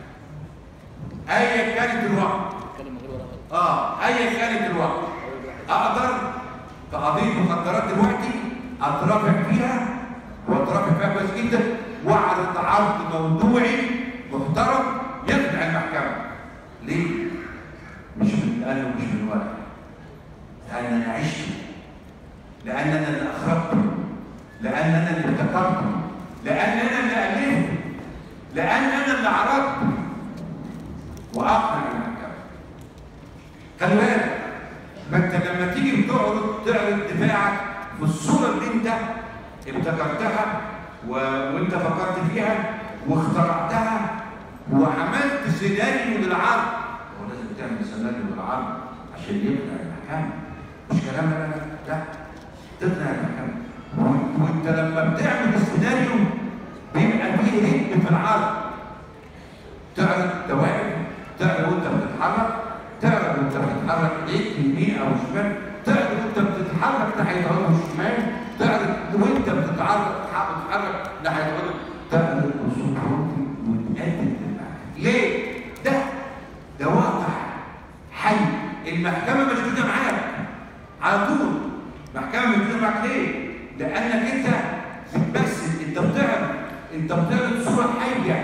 ايا كانت الوقت، اه ايا كانت الوقت اقدر في قضيه مخدرات دلوقتي اترافع فيها واترافع فيها كويس جدا واعرض عرض موضوعي محترم يخدع المحكمه. ليه؟ مش من القلب ومش من الورق، لان انا عشت، لان انا اللي اخرجته، لان انا اللي ابتكرته، لان انا اللي الفته، لان انا اللي عرضته واقنع المحكمه. خلي بالك، ما انت لما تيجي بتعرض تعرض دفاعك في الصوره اللي انت ابتكرتها و... وانت فكرت فيها واخترعتها وعملت سيناريو للعرض. هو لازم تعمل سيناريو للعرض عشان يقنع المحكمه، مش كلام لا لا لا تقنع المحكمه. وانت لما بتعمل السيناريو بيبقى فيه رتم في العرض، تعرض دوائر، تعرض وانت بتتحرك، تعرض وانت بتتحرك ايديك يمين او شمال، تعرض وانت بتتحرك ناحيه الغرب والشمال، تعرض وانت بتتعرض بتتحرك ناحيه الغرب، تعرض وصوتي وتقدم للمحكمه. ليه؟ ده ده واقع حي، المحكمه مشدوده معاك على طول. المحكمه مشدوده معاك ليه؟ لانك انت بتمثل، انت بتعرض انت بتعرض صوره حيه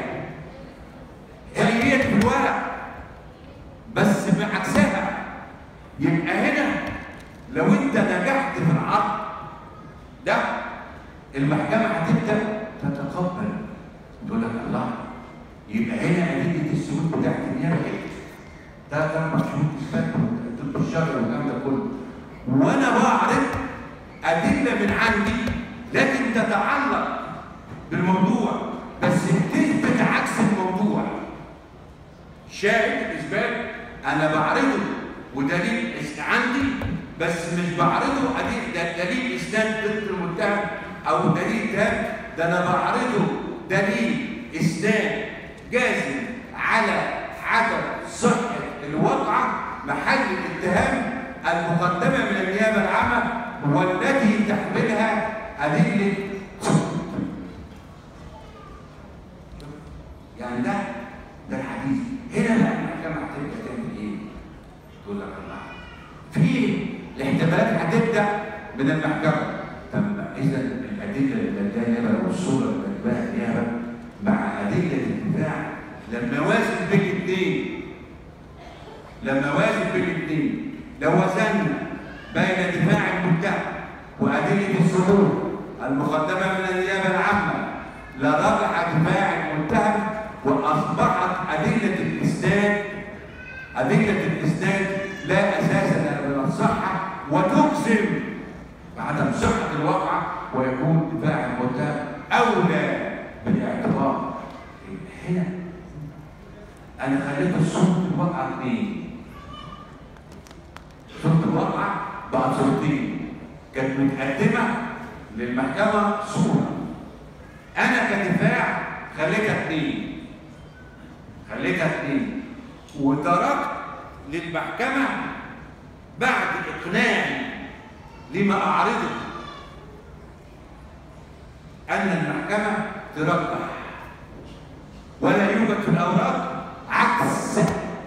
هي في الورق بس بعكسها. يبقى هنا لو انت نجحت في العرض ده المحكمه هتبدا تتقبل، تقول لك الله، يبقى هنا ادله الثبوت بتاعت النيابه كده ثلاث اربع شهور اثبات ضد الشرع والكلام ده كله، وانا بعرض ادله من عندي لكن تتعلق بالموضوع بس بتثبت عكس الموضوع. شاهد اثبات انا بعرضه ودليل عندي بس مش بعرضه ده دليل اسناد ضد المتهم او دليل تام، ده انا بعرضه دليل اسناد جازم على عدم صحه الواقعه محل الاتهام المقدمه من النيابه العامه والتي تحملها ادله يعني ده ده الحديث. هنا بقى المحكمه هتبدا تعمل ايه؟ تقول لك الله في الاحتمالات هتبدا من المحكمه. طب اذا الادله اللي اداها النيابه والصوره اللي اداها النيابه مع ادله الدفاع لما وازن بين الاثنين لما وازن بين الاثنين لو وزننا بين دفاع المتهم وادله الصدور المقدمه من النيابه العامه لرجع دفاع المتهم واصبحت ادله الاسناد ادله الاسناد لا اساس لها من الصحه وتجزم بعدم صحه الواقعه ويكون دفاع المتهم اولى بالاعتبار. هنا انا خليت صوره الواقعه اثنين. صوره الواقعه بقت صورتين، كانت متقدمه للمحكمه صوره، انا كدفاع خليتها اثنين خليتها اثنين وتركت للمحكمه بعد اقناعي لما اعرضه ان المحكمه ترجح، ولا يوجد في الاوراق عكس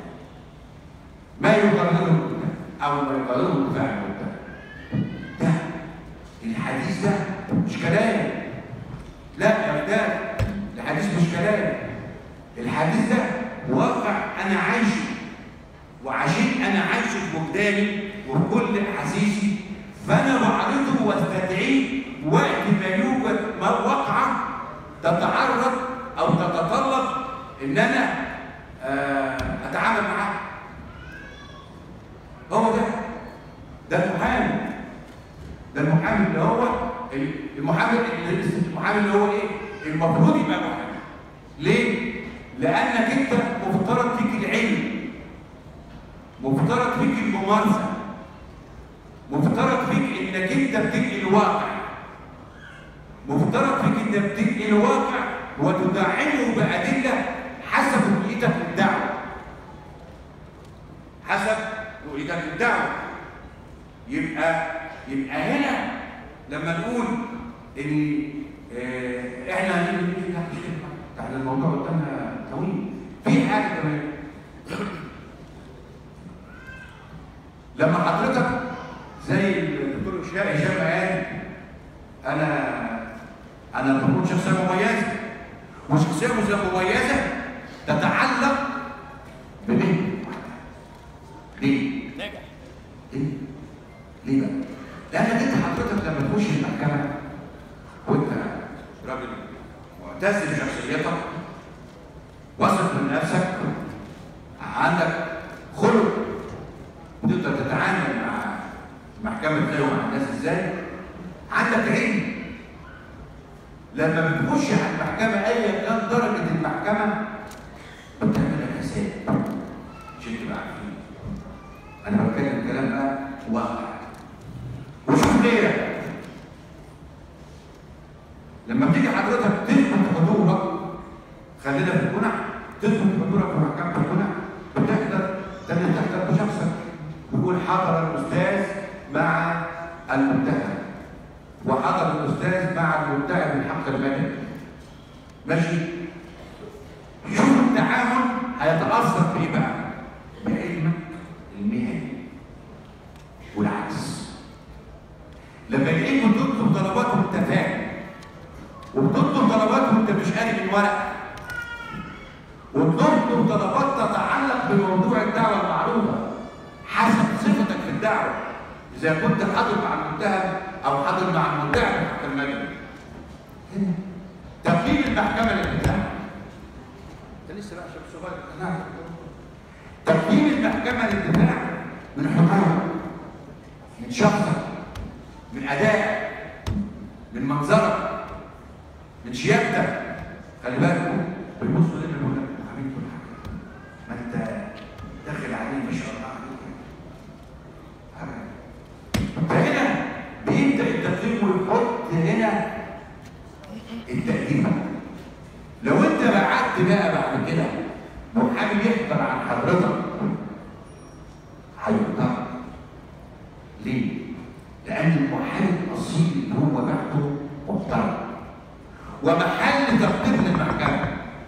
ما يقرره او ما يقرره الدفاع المتهم. ده الحديث ده مش كلام، لا يا ولاد الحديث مش كلام، الحديث ده واقع انا عايشه، وعشان انا عايشه في وجداني وبكل احاسيسي فانا بعرضه واستدعيه وقت ما يوجد واقعه تتعرض او تتطلب ان انا اتعامل معاه. هو ده ده المحامي ده المحامي اللي هو المحامي المحامي اللي هو ايه؟ المفروض يبقى محامي. ليه؟ لانك انت مفترض فيك العلم، مفترض فيك الممارسه، مفترض فيك انك انت بتنقل الواقع، مفترض فيك انك بتنقل الواقع وتدعمه بادله حسب رؤيتك للدعوه حسب رؤيتك للدعوه. يبقى يبقى هنا لما نقول ان اه احنا هنعمل ايه تحت الشركه تحت الموضوع قدامنا طويل. في حاجه كمان لما حضرتك زي الدكتور هشام قال انا انا بكون شخصيه مميزه، وشخصيه مميزه تتعلق بمين؟ ليه؟ نجح. ليه؟ ليه بقى؟ لانك انت حضرتك لما تخش المحكمه وانت راجل معتز بشخصيتك، واثق من نفسك، عندك خلق تقدر تتعامل مع محكمه ازاي ومع الناس ازاي، عندك علم. لما بتخش على المحكمه ايا كان درجه المحكمه بتعمل لك حساب عشان تبقى عارفين. انا بتكلم كلام بقى واقع. وشوف غيرك لما بتيجي حضرتك تثبت حضورك، خلينا في الجنح، تثبت حضورك في محكمه الجنح، بتحضر تاني تحضر بشخصك، بيقول حضر الاستاذ مع المتهم وحضر الاستاذ مع المتهم بالحق المدني. ماشي؟ شوف التعامل هيتاثر بايه بقى؟ بعلمك المهني. والعكس لما يلاقيك بتطلب طلبات وانت فاهم، وبتطلب طلبات وانت مش قاري من ورق، وبتطلب طلبات تتعلق بموضوع الدعوه المعروفه حسب صفتك في الدعوه، اذا كنت حاضر مع المتهم او حاضر مع المدعي في الحق المدني. تقييم المحكمه للمتهم انت لسه بقى شاب صغير. نعم. تقييم المحكمه للدفاع من حضورك، من شخصك، من ادائك، من منظرك، من شياكتك. خلي بالكم بيبصوا لنا يقول لك حبيبي كل حاجه ما انت داخل عليه ما شاء الله عليك حضرتك هيقطع. ليه؟ لأن المحامي الأصيل اللي هو بعته محترم ومحل تقديم للمحكمة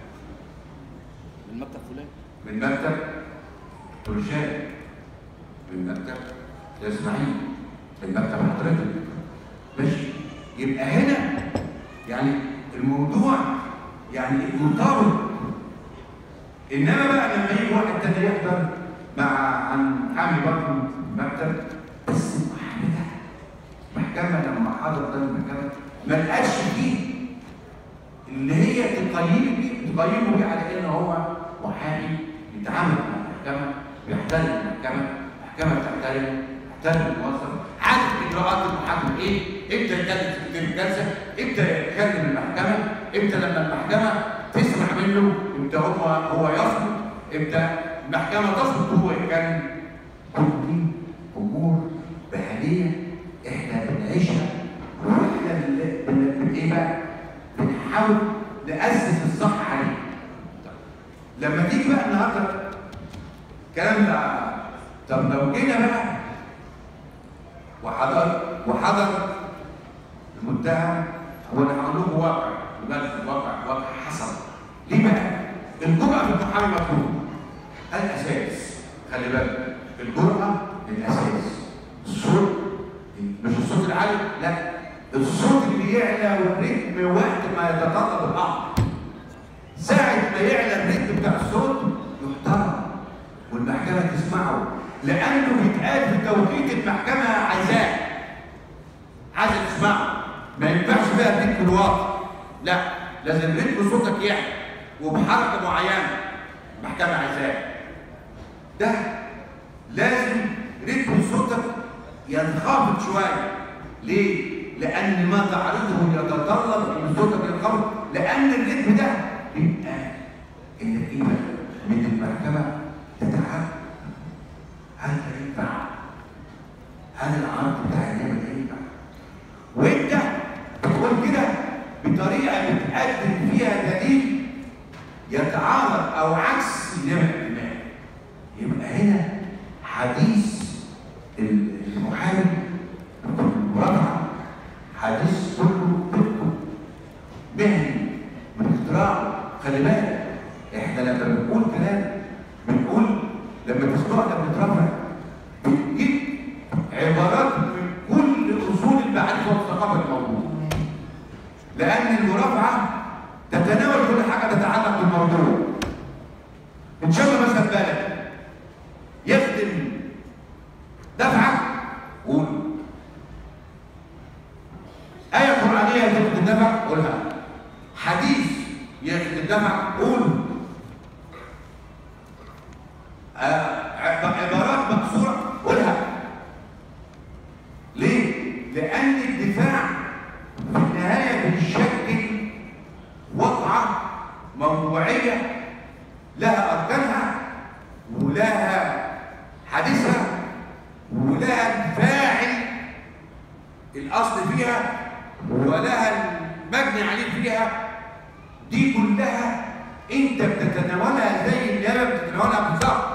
من مكتب فلان، من مكتب ترشاد، من مكتب إسماعيل، من مكتب حضرتك. ماشي؟ يبقى هنا يعني الموضوع يعني مرتبط. انما بقى لما يجي واحد تاني يحضر مع عن محامي برضه مكتب، بس المحامي ده محكمه لما حضر ده المحكمه ما لقاش فيه اللي هي تقيم بيه تقيمه بيه على ان هو محامي بيتعامل مع المحكمه، بيحترم المحكمه، المحكمه بتحترم تحترم الموظف، عارف اجراءات المحاكمه ايه، امتى يتكلم في الجلسه، امتى يتكلم المحكمه، امتى لما المحكمه تسمع منه، امتى هو هو يصمت، امتى المحكمه تصمت وهو يتكلم. كل دي امور بهاليه احنا بنعيشها واحنا بن ايه بقى؟ بنحاول نأسس الصح عليه. لما تيجي بقى النهارده الكلام ده، طب لو جينا بقى وحضر وحضر المتهم، هو انا هقول لكم واقع بجد، واقع واقع حصل. ليه بقى؟ الجرأة في المحامي مطلوب. الأساس، خلي بالك، الجرأة الأساس. الصوت مش الصوت العالي، لا، الصوت اللي يعلى والريتم وقت ما يتطلب الأمر. ساعة ما يعلى الريتم بتاع الصوت يحترم والمحكمة تسمعه، لأنه بيتقال في توقيت المحكمة عايزاه. عايزة تسمعه، ما ينفعش بقى الريتم الواطي، لا، لازم ريتم صوتك يعلى وبحركة معينة المحكمة عايزاه. ده لازم ريتم صوتك ينخفض شوية. ليه؟ لأن ما تعرضه يتطلب إن صوتك ينخفض، لأن الريتم ده بيبقى النتيجة من المحكمة تتعب. هل ينفع؟ هل العرض بتاع النيابة ده ينفع؟ وأنت تقول كده بطريقة بتقدم فيها دليل يتعارض أو عكس النيابة الإجتماعية. يبقى هنا حديث المحامي المرافعة حديث كله كله مهني من اختراعه. خلي بالك، احنا لما بنقول كلام بنقول لما تسمع لما بنترافع بنجيب عبارات من كل اصول المعرفه والثقافه الموجوده، لان المرافعه تتناول كل حاجه تتعلق بالموضوع. ان شاء الله مثلا بالك يخدم دفعه، قول آية قرآنية يخدم دفعه، قولها. حديث يخدم دفعه، قول. عبارات مقصورة، قولها. ليه؟ لأن الدفاع في النهاية بيشكل وقعة موضوعية لها أركانها ولها حديثها ولها الفاعل الأصل فيها ولها المبني عليه فيها. دي كلها أنت بتتناولها زي النيابة بتتناولها بالظبط.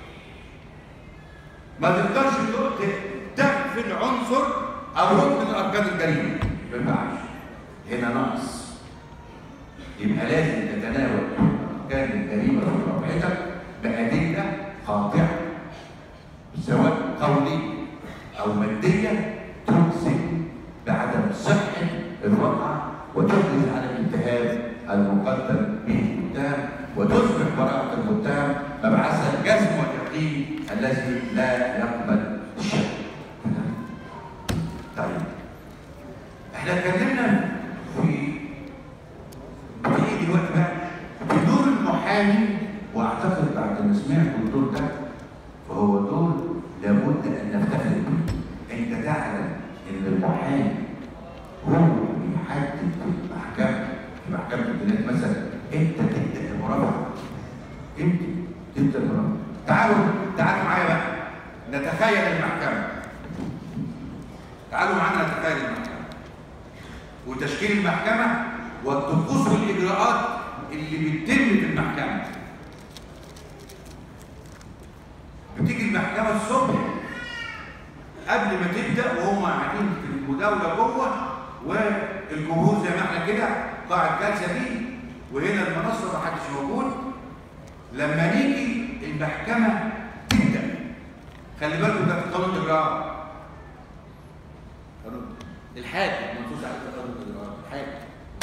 ما تقدرش تغفل عنصر او ركن من اركان الجريمه، ما ينفعش. هنا نقص. يبقى لازم تتناول اركان الجريمه في رفعتك بادله قاطعه سواء قوليه او ماديه تجزم بعدم صحه الواقعه وتحدث على الاتهام المقدم به المتهم وتصبح براءه المتهم مبعث الجزم واليقين الذي لا يقبل الشك. طيب احنا اتكلمنا في ايه دلوقتي بقى؟ في دور المحامي، واعتقد بعد ما سمعت الدور ده فهو دور لابد ان نفتخر به. انت تعلم ان المحامي هو اللي بيحدد في المحكمه في محكمه الجنايات مثلا انت تبدا المرافعه، انت تبدا المرافعه. تعالوا تعالوا معايا بقى نتخيل المحكمة. تعالوا معانا نتخيل المحكمة وتشكيل المحكمة والطقوس والإجراءات اللي بتتم في المحكمة. المحكمه الصبح قبل ما تبدا وهم قاعدين في المداوله جوه، والجمهور زي ما احنا كده قاعد جلسه دي، وهنا المنصه ما حدش موجود. لما نيجي المحكمه تبدا، خلي بالكم ده في قانون الاجراءات، قانون الحاكم منصوص عليه في قانون الاجراءات الحاكم.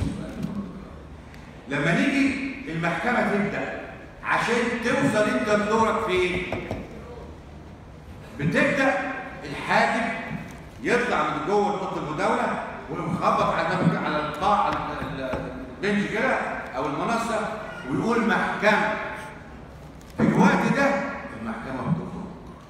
لما نيجي المحكمه تبدا عشان توصل انت لدورك فين؟ بتبدا الحاكم يطلع من جوه اوضه المداوله ويخبط على على القاع البنش كده او المنصه ويقول محكمه. في الوقت ده المحكمه بتخرج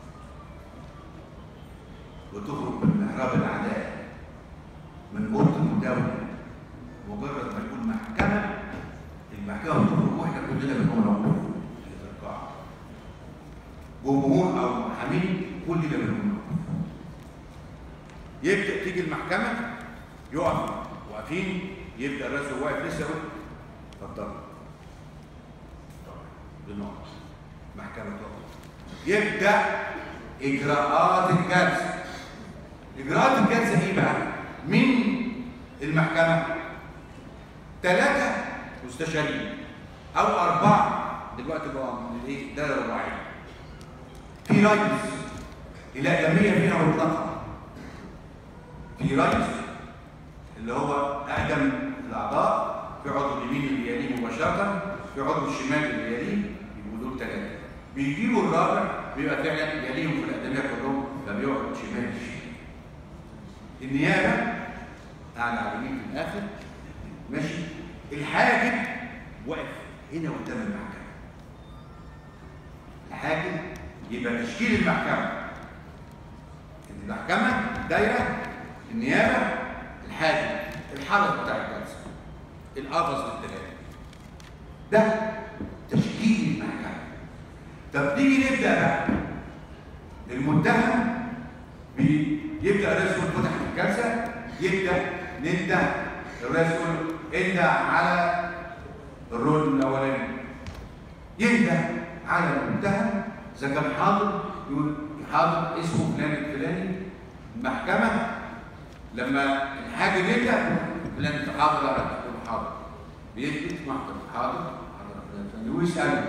وتخرج من محراب الاعداء من اوضه المداوله. مجرد ما يقول محكمه المحكمه بتخرج واحنا كلنا بنكون موجودين في القاعه، جمهور او محامين كلنا بنكون. يبدا تيجي المحكمه يقف واقفين، يبدا الرئيس واقف لسه يقول اتفضل بالنقط محكمه تقف. يبدا اجراءات الجلسه. اجراءات الجلسه ايه بقى؟ من المحكمه ثلاثه مستشارين او اربعه دلوقتي بقى من الايه؟ دايره رباعيه. في رئيس الاقدميه فيها مطلقه، في رئيس اللي هو اقدم الاعضاء، في عضو اليمين اللي يليه مباشره، في عضو الشمال اللي يليه، يبقوا دول ثلاثه. بيجيبوا الرابع بيبقى فعلا يليهم في الاقدميه كلهم، فبيقعد شمال الشمال. النيابه قاعده على اليمين في الاخر ماشي. الحاكم واقف هنا قدام المحكمه. الحاكم يبقى تشكيل المحكمه، المحكمه دايره، النيابه، الحاكم، الحرس بتاع الجلسه، القفص للثلاثه. ده تشكيل المحكمه. طب نيجي نبدا بقى. المتهم بيبدا الرئيس فتح الجلسه، يبدا ننده الرئيس يقول انده على الرول الاولاني، ينده على المتهم اذا كان حاضر يقول حاضر اسمه فلان الفلاني. المحكمه لما الحاكم يبدا فلان حاضر يقول حاضر، بيثبت محضر حاضر حاضر فلان ويساله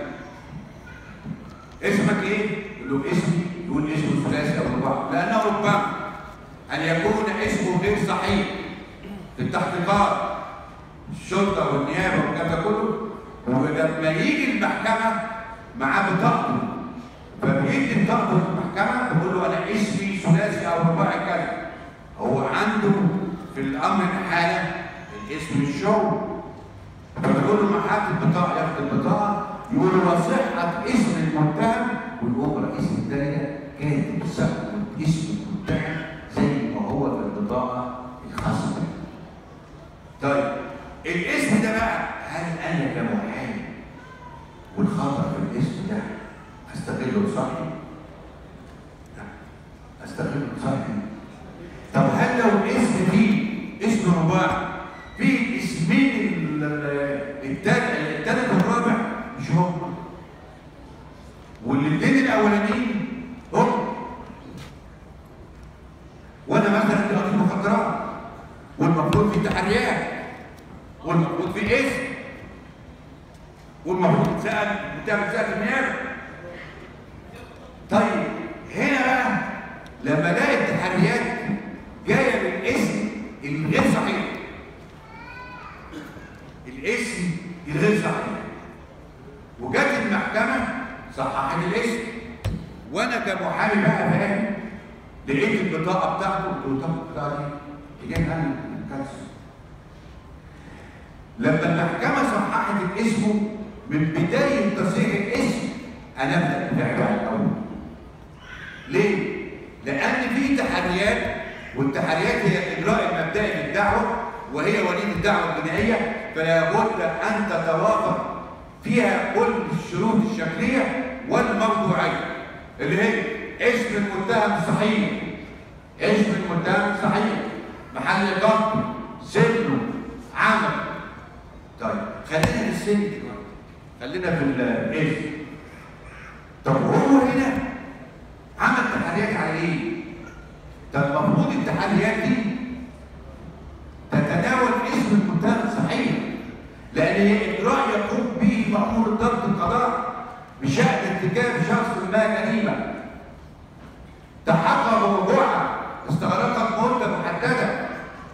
اسمك ايه؟ يقول له اسمي، يقول اسمه ثلاثي او رباعي، لانه ربما ان يكون اسمه غير صحيح في التحقيقات الشرطه والنيابه والكلام ده كله. ولما يجي المحكمه معاه بطاقته فبيدي بطاقته المحكمه بيقول له انا اسمي ثلاثي او رباعي كذا. هو عنده في الامر الحاله الاسم الشغل، فبيقول له معاك البطاقه، ياخد البطاقه يقول له وصحه اسم المتهم، ويقوم رئيس الدايره كاتب صحه اسم المتهم زي ما هو في البطاقه الخاصه. طيب الاسم ده بقى، هل انا كمحامي والخطا في الاسم ده استغله لصالحي؟ لا، استغله لصالحي. طب هل لو الاسم فيه اسم رباعي فيه اسمين الثالث والرابع مش هم، والاثنين الاولانيين هم، وانا مثلا في قضيه مخدرات والمفروض في تحريات والمفروض في اسم والمفروض سأل بتعمل سأل النيابه. طيب هنا بقى لما الاقي التحريات جايه بالاسم الغير صحيح، الاسم الغير صحيح، وجت المحكمه صححت الاسم، وانا كمحامي بقى فاهم لقيت البطاقه بتاعته، قلت له البطاقه دي جايه من الكالسيوم. لما المحكمه صححت الاسم من بدايه تصحيح الاسم انا ابدا بتاعي بقى الاول. ليه؟ لان في تحريات، والتحريات هي الاجراء المبدئي للدعوه وهي وليد الدعوه الجنائيه، فلا بد ان تتوافر فيها كل الشروط الشكليه والموضوعيه اللي هي اسم المتهم صحيح، اسم المتهم صحيح، محل اقامته، سنه، عمل. طيب خلينا في السن دلوقتي، خلينا في الاسم. طب هو هنا عمل المفروض التحريات دي تتناول اسم المتهم صحيح، لان هي اجراء يقوم به مأمور ضبط القضاء بشأن ارتكاب شخص ما جريمه تحقق بوقوعها استغرقت مده محدده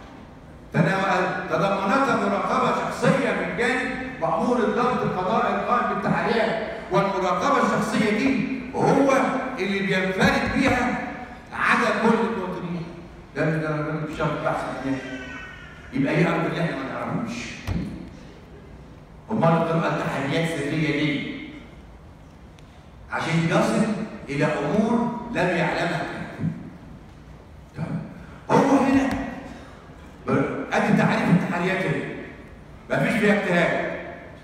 تضمنتها مراقبه شخصيه من جانب مأمور الضبط القضائي القائم بالتحريات، والمراقبه الشخصيه دي هو اللي بينفرد بيها عدا كل المواطنين. ده ده مش شرط بحث عن يبقى ايه امر اللي احنا ما نعرفوش. امال تبقى التحريات سريه ليه؟ عشان يصل الى امور لم يعلمها. هو هنا ادي تعريف التحريات هنا مفيش فيها اجتهاد.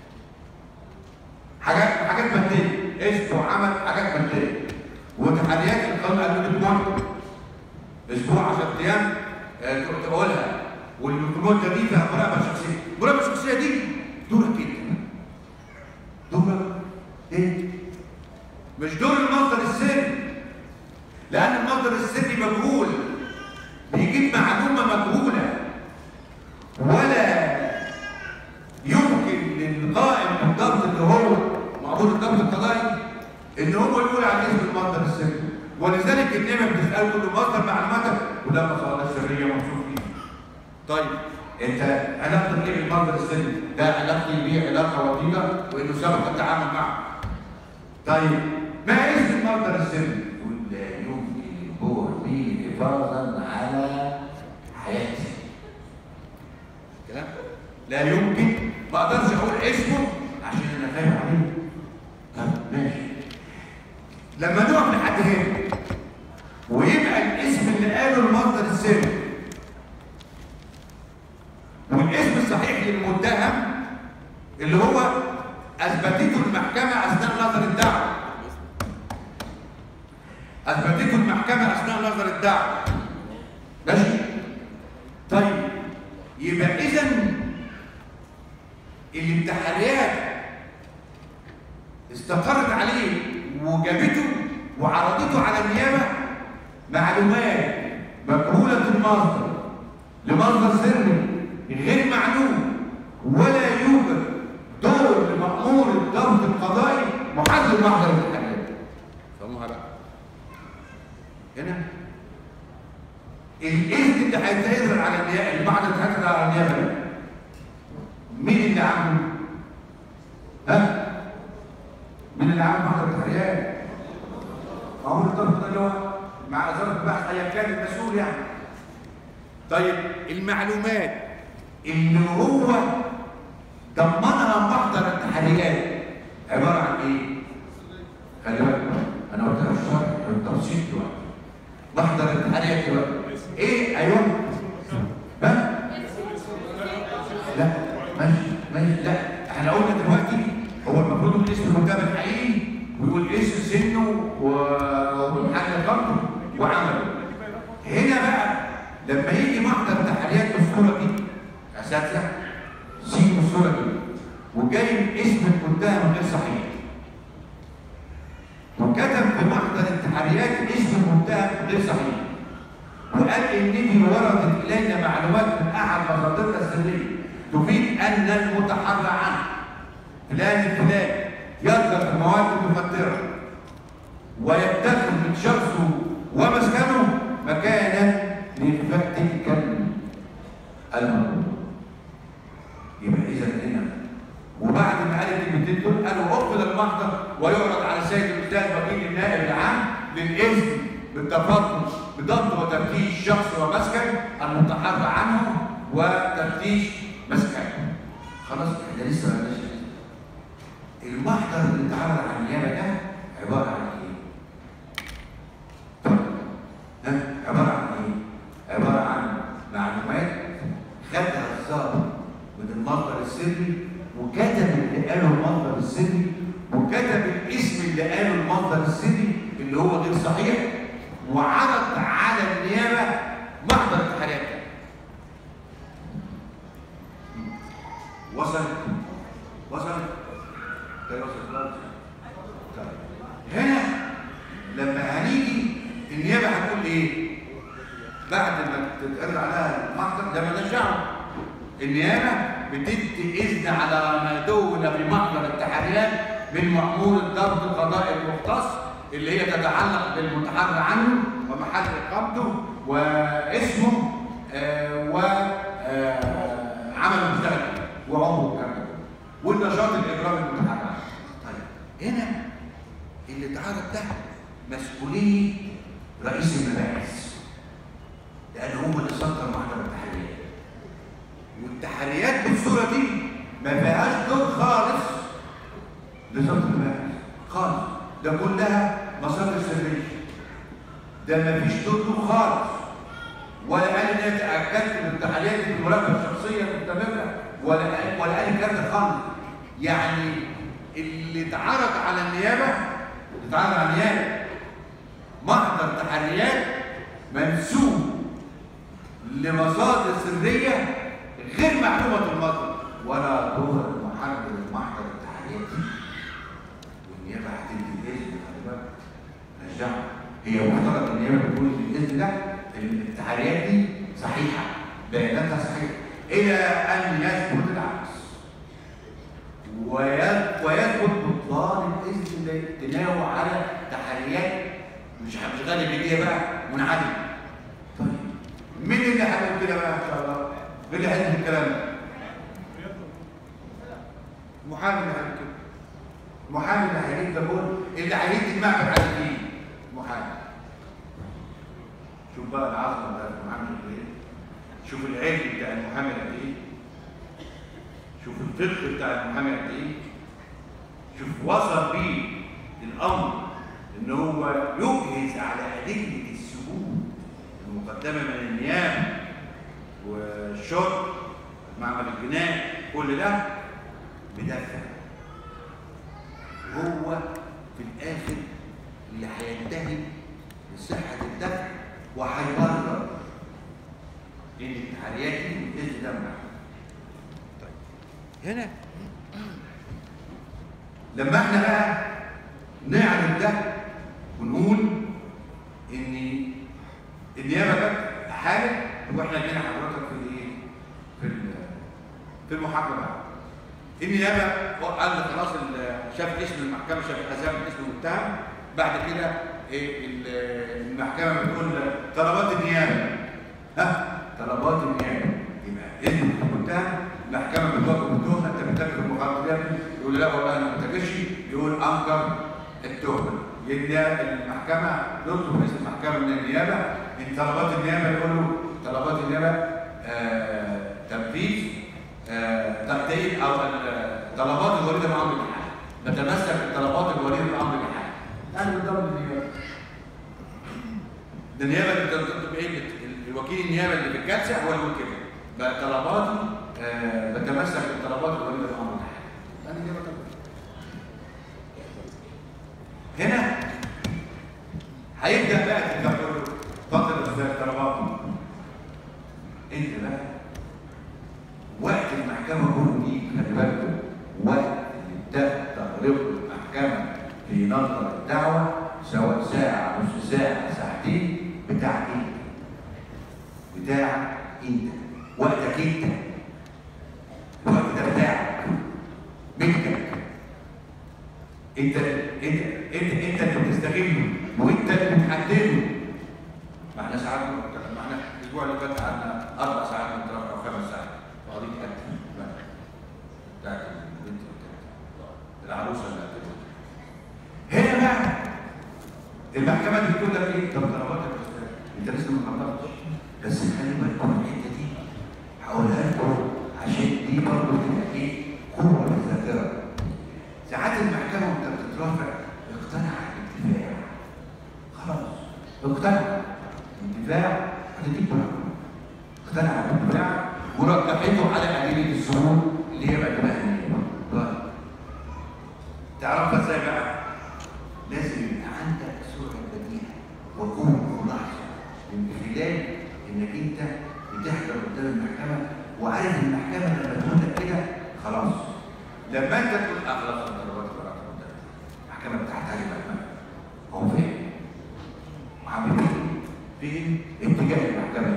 حاجات حاجات ماديه، اسبوع عمل حاجات ماديه. وتحريات القانون قال له تكون اسبوع عشرة ايام تقولها، والمده دي فيها مراقبه شخصيه. المراقبه الشخصيه دي دورك انت. دورك ايه؟ مش دور المصدر السري، لان المصدر السري مجهول، بيجيب معلومه مجهوله، ولا يمكن للقائم بالضبط اللي هو مأمور الضبط القضائي ان هو يقول عن اسم المصدر السري. ولذلك النعمه بتسال كل مصدر معلوماتك وده مصادر سريه موصوف فيه. طيب انت علاقتك ايه بالمصدر السري؟ ده علاقتي بيه علاقه وطيده وانه سبق التعامل معه. طيب ما اسم المصدر السري؟ يقول لا يمكن البعد به حفاظا على حياتي. كلام؟ لا يمكن، ما اقدرش اقول اسمه عشان انا خايف عليه. طب ماشي. لما نقف لحد هنا ويبقى الاسم اللي قاله المصدر السري والاسم الصحيح للمتهم اللي هو اثبتته المحكمه اثناء نظر الدعوه. اثبتته المحكمه اثناء نظر الدعوه. ماشي؟ طيب يبقى اذا اللي التحريات استقرت عليه وجابته وعرضته على النيابه معلومات مجهوله المصدر لمصدر سري غير معلوم، ولا يوجد دور لمأمور الضبط القضائي محدد محضر التحريات. فهموها بقى. هنا الاذن اللي هيتعرض على النيابه، المحضر اللي هيتعرض على النيابه مين اللي عامله؟ ها؟ مين اللي عامل محضر التحريات؟ مأمور الضبط اللي هو مع وزاره البحث ايا كان المسؤول يعني. طيب المعلومات اللي هو ضمنها محضر التحريات عباره عن ايه؟ خلي بالك انا قلت لك الشرح بالتفصيل دلوقتي. محضر التحريات دلوقتي ايه؟ ايوه ها؟ لا ماشي ماشي لا احنا قلنا دلوقتي هو المفروض يقول اسم المتهم الحقيقي ويقول اسم سنه ومحل اقامته وعمله. هنا بقى لما يجي محضر التحريات بالصوره دي اساتذه سيب الصوره دي وجايب اسم المتهم غير صحيح وكتب في محضر التحريات اسم المتهم غير صحيح وقال ان دي وردت الينا معلومات من احد مصادرنا السريه تفيد ان المتحرى عنه فلان الفلاني يذكر المواد المخدره ويتخذ من شخصه ومسكنه مكانا لإخفاء تلك الموضوع. يبقى إذا هنا وبعد ما قال الكلمتين دول قالوا اقبل المحضر ويعرض على سيد الاستاذ وكيل النائب العام للإذن بالتفضل بضبط وتفتيش شخص ومسكن المتحرى عنه وتفتيش مسكنه. خلاص احنا لسه ما قلناش المحضر اللي اتعرض على النيابه ده عباره عن ايه؟ ها؟ عباره عن ايه؟ عباره عن معلومات خدها الضابط من المصدر السري وكتب اللي قاله المصدر السري وكتب الاسم اللي قاله المصدر السري اللي هو غير صحيح وعرض على النيابه محضر التحريات. وصلت؟ وصلت؟ هنا لما هنيجي النيابه هتقول ايه؟ بعد ما تتقرر عليها المحضر ده مالناش دعوه. النيابه بتدي اذن على ما دون في محضر التحريات من مأمور الضبط القضائي المختص اللي هي تتعلق بالمتحرى عنه ومحل اقامته واسمه آه وعمل المشتغل وعمره كامل والنشاط الاجرامي المتحرى عنه. طيب هنا اللي اتعرض ده مسؤوليه رئيس المباحث، لان هو اللي سطر محضر التحريات، والتحريات بالصوره دي ما فيهاش دور خالص لسطر المباحث خالص، ده كلها مصادر سريه، ده ما فيش دور خالص، ولا قال ان انا اتاكدت من التحريات في المراقبه الشخصيه المستمره، ولا قال ولا قال الكلام ده خالص. يعني اللي اتعرض على النيابه اللي اتعرض على النيابه محضر تحريات منسوب لمصادر سريه غير معلومه المصدر، ولا دور محدد محضر التحريات دي، والنيابه هتدي اذن. خلي بالك مالهاش دعوه، هي مفترض النيابه بتقول ان الاذن ده التحريات دي صحيحه، بياناتها صحيحه، الى ان يثبت العكس ويثبت بطلان الاذن ده تناوى على تحريات مش مش غالي بيديها بقى منعدمه. طيب مين اللي هيقول كده بقى ان شاء الله؟ مين اللي هيقول الكلام ده؟ المحامي اللي هيقول كده. المحامي اللي هيجيب ده بقول اللي هيدي المعبد على ايه؟ محامي. شوف بقى العظمه بتاعت المحامي قد ايه؟ شوف العلم بتاع المحامي قد ايه؟ شوف الفقه بتاع المحامي قد ايه؟ شوف وصل بيه الامر ان هو يجهز على ادله الثبوت المقدمه من النيابه والشرطه المعمل الجنائي، كل ده بدافع. هو في الاخر اللي هينتهي بصحه الدفع وهيبرر ان التحريات دي باذن الله. طيب هنا لما احنا بقى نعرف ده ونقول ان النيابه جت حاله واحنا جينا حضرتك في الايه؟ في في المحاكمه بقى. النيابه قال خلاص شاف اسم المحكمه، شاف الحساب اسم المتهم، بعد كده ايه المحكمه بتقول طلبات النيابه. ها طلبات النيابه يبقى اسم المتهم، المحكمه بتوافق التهمه، انت بتتاجر المخدرات، يقول لا والله انا ما بتاجرش، يقول انكر التهمه. يبدا المحكمه تطلب اسم المحكمه من النيابه، ان طلبات النيابه يقولوا طلبات النيابه آه تنفيذ آه تقدير او طلبات الوليده من امر الحال، نتمسك بالطلبات الوليده من امر الحال. يعني قدام النيابه. ده النيابه اللي بتطلب ايه؟ الوكيل النيابه اللي في الجلسه هو اللي يقول كده. بقى طلباتي آه بتمسك بالطلبات الوليده من امر الحال. يعني النيابه طبعا. هنا هيبدا بقى تقول له اتفضل يا استاذ طلباتي. انت بقى وقت المحكمه كله دي خلي بالكم، وقت اللي ابتدت تغرق المحكمه في نظر الدعوه سواء ساعه نص ساعه ساعتين بتاعك انت. بتاعك انت، وقتك انت. الوقت ده بتاعك، ملكك. انت انت انت انت اللي بتستغله وانت اللي بتحدده. ما احنا ساعات ما احنا الاسبوع اللي فات قعدنا اربع ساعات نترافع او خمس ساعات في قضيه قتل بتاعت البنت العروسه اللي قتلتها. هنا بقى المحكمه دي بتقول لك ايه؟ طب طلباتك يا استاذ انت لسه ما خلصتش، بس خلي بالكم من الحته دي هقولها لكم عشان دي برضه تبقى ايه؟ قوه للذاكره. ساعات المحكمه وانت بتترافع اقتنع بالدفاع. خلاص اقتنع بالدفاع هتديك براءه. اقتنع بالدفاع ورجحته على ادله الثبوت اللي هي مقدمها النيابه. طيب تعرفها ازاي بقى؟ لازم يبقى عندك سرعه بديهه وقوه ملاحظه من خلال انك انت بتحضر قدام المحكمه وعارف المحكمه لما تقول لك كده خلاص. لما انت تقول اخلص الطلبات براءه المحكمه بتحتاج المحكمه هو فين؟ وعم فين؟ اتجاه المحكمه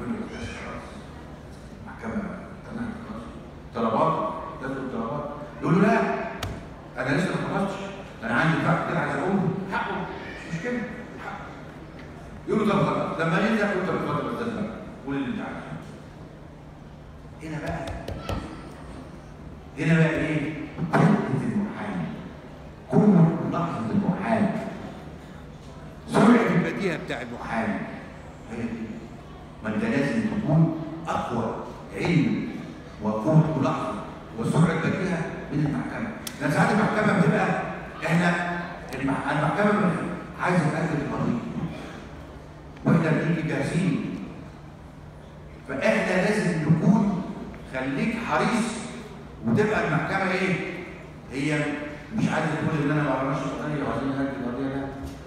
بس خلاص محكمه تمام خلاص طلبات تاخد طلبات يقول له لا انا لسه ما خلصتش انا عندي بتاع كده عايز اقوله حقه مش مشكله حقه يقول له طب خلاص لما ينزل يقول طب اتفضل يا استاذ قول اللي انت عايزه. هنا بقى هنا بقى ايه؟ دقة المحامي قوة لحظة المحامي سرعة البديهة بتاع المحامي هي دي. ما انت لازم تكون اقوى علم وقوة ملاحظة وسرعة بديهة من المحكمة. لأن ساعات المحكمة بتبقى احنا المحكمة عايزة تأكد القضية واحنا بنيجي جاهزين، فاحنا لازم نكون خليك حريص وتبقى المحكمة ايه؟ هي مش عايزة تقول ان انا ما بعرفش القضية وعايزين نهدي القضية لا.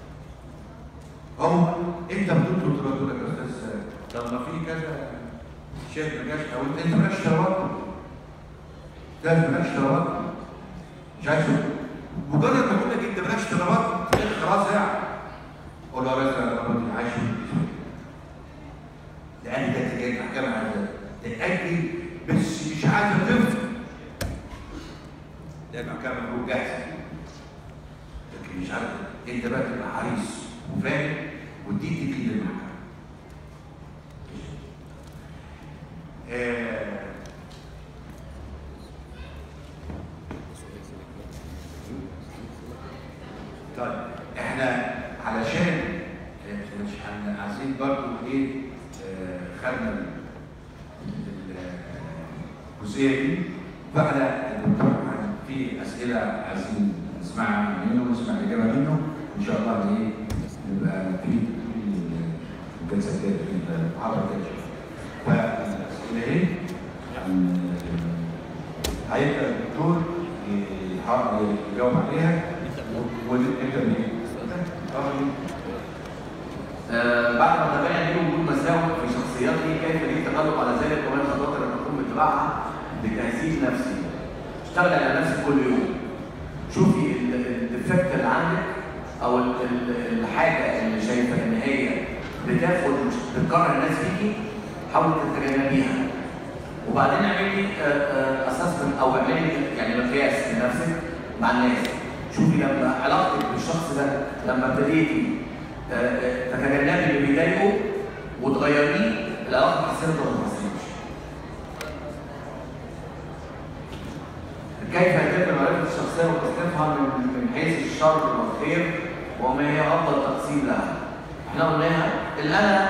هو انت بتطلب تقول لك يا استاذ طب ما في كذا شيء ما جاش او انت مالكش طلبات لازم مالكش طلبات مش عايز مجرد ما اقول لك انت مالكش طلبات خلاص يعني قول له يا ريس انا طلباتي عايش لان ده اتجاه المحكمه عايزه تتاكد بس مش عايزه تفضل ده المحكمه بتقول جاهزه لكن مش عارف انت بقى تبقى حريص وفاهم ودي تفيد المحكمه. آه طيب احنا علشان مش عايزين برضه ايه آه خدنا الجزئيه دي فاحنا الدكتور في اسئله عايزين نسمعها منه ونسمع الاجابه منه ان شاء الله ايه نبقى في الجلسه الجايه في المحاضره الجايه. فالاسئله ايه؟ هيبقى الدكتور يجاوب عليها ونبدا بايه؟ آه بعد ما تابعنا ليه وجود مساوئ في شخصياته كيف ليه التغلب على ذلك وما الخطوات اللي نقوم باتباعها لتهذيب نفسي. اشتغل على نفسك كل يوم. شوفي الديفكت اللي عندك او الحاجه اللي شايفه ان هي بتاخد بتكره الناس فيكي حاول تتجنبيها. وبعدين اعملي اسسمنت او اعملي يعني مقياس لنفسك مع الناس. شوفي لما علاقتك بالشخص ده لما ابتديتي تتجنبي اللي بيضايقه وتغيريه العلاقه اتحسنت ولا ما اتحسنتش. كيف يتم معرفه الشخصيه وتصنيفها من حيث الشر والخير وما هي افضل تقسيم لها؟ احنا قلناها الانا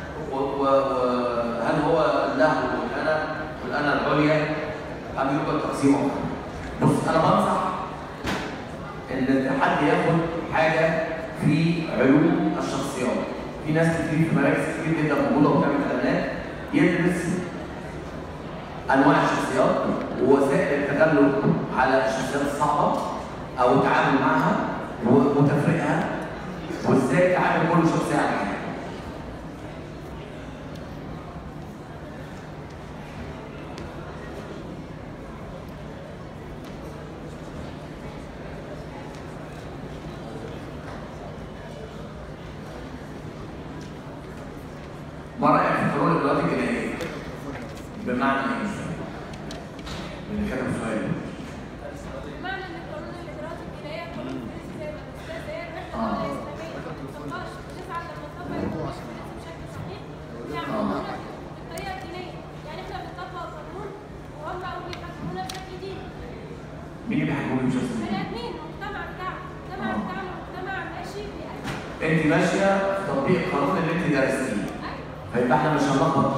وهل هو اللهو والانا والانا العليا ام يوجد تقسيم اخر؟ بص انا بنصح ان حد ياخد حاجه في علوم الشخصيات. في ناس كتير في مراكز كتير جدا موجوده وبتعمل اعلانات يدرس انواع الشخصيات ووسائل التغلب على الشخصيات الصعبه او التعامل معها وتفريقها وازاي تعامل كل شخصيه على حاجه. ما رايك في قانون الاجراءات الجنائيه؟ بمعنى ايه؟ من كده سؤال. بمعنى ان قانون الاجراءات الجنائيه قانون فرنسي زي ما الاستاذ قال احنا دوله اسلاميه ما بنطبقش بنسعى لما نطبق القانون الفرنسي بشكل صحيح يعملونا بالطريقه الدينيه، يعني احنا بنطبق قانون وهم بيحكمونا بشكل ديني. مين اللي بيحكمونا بشكل ديني؟ بني ادمين المجتمع بتاعنا، المجتمع بتاعنا مجتمع ماشي بيأدي. انت ماشيه في تطبيق القانون اللي انت درستيه. فيبقى احنا مش هنلخبط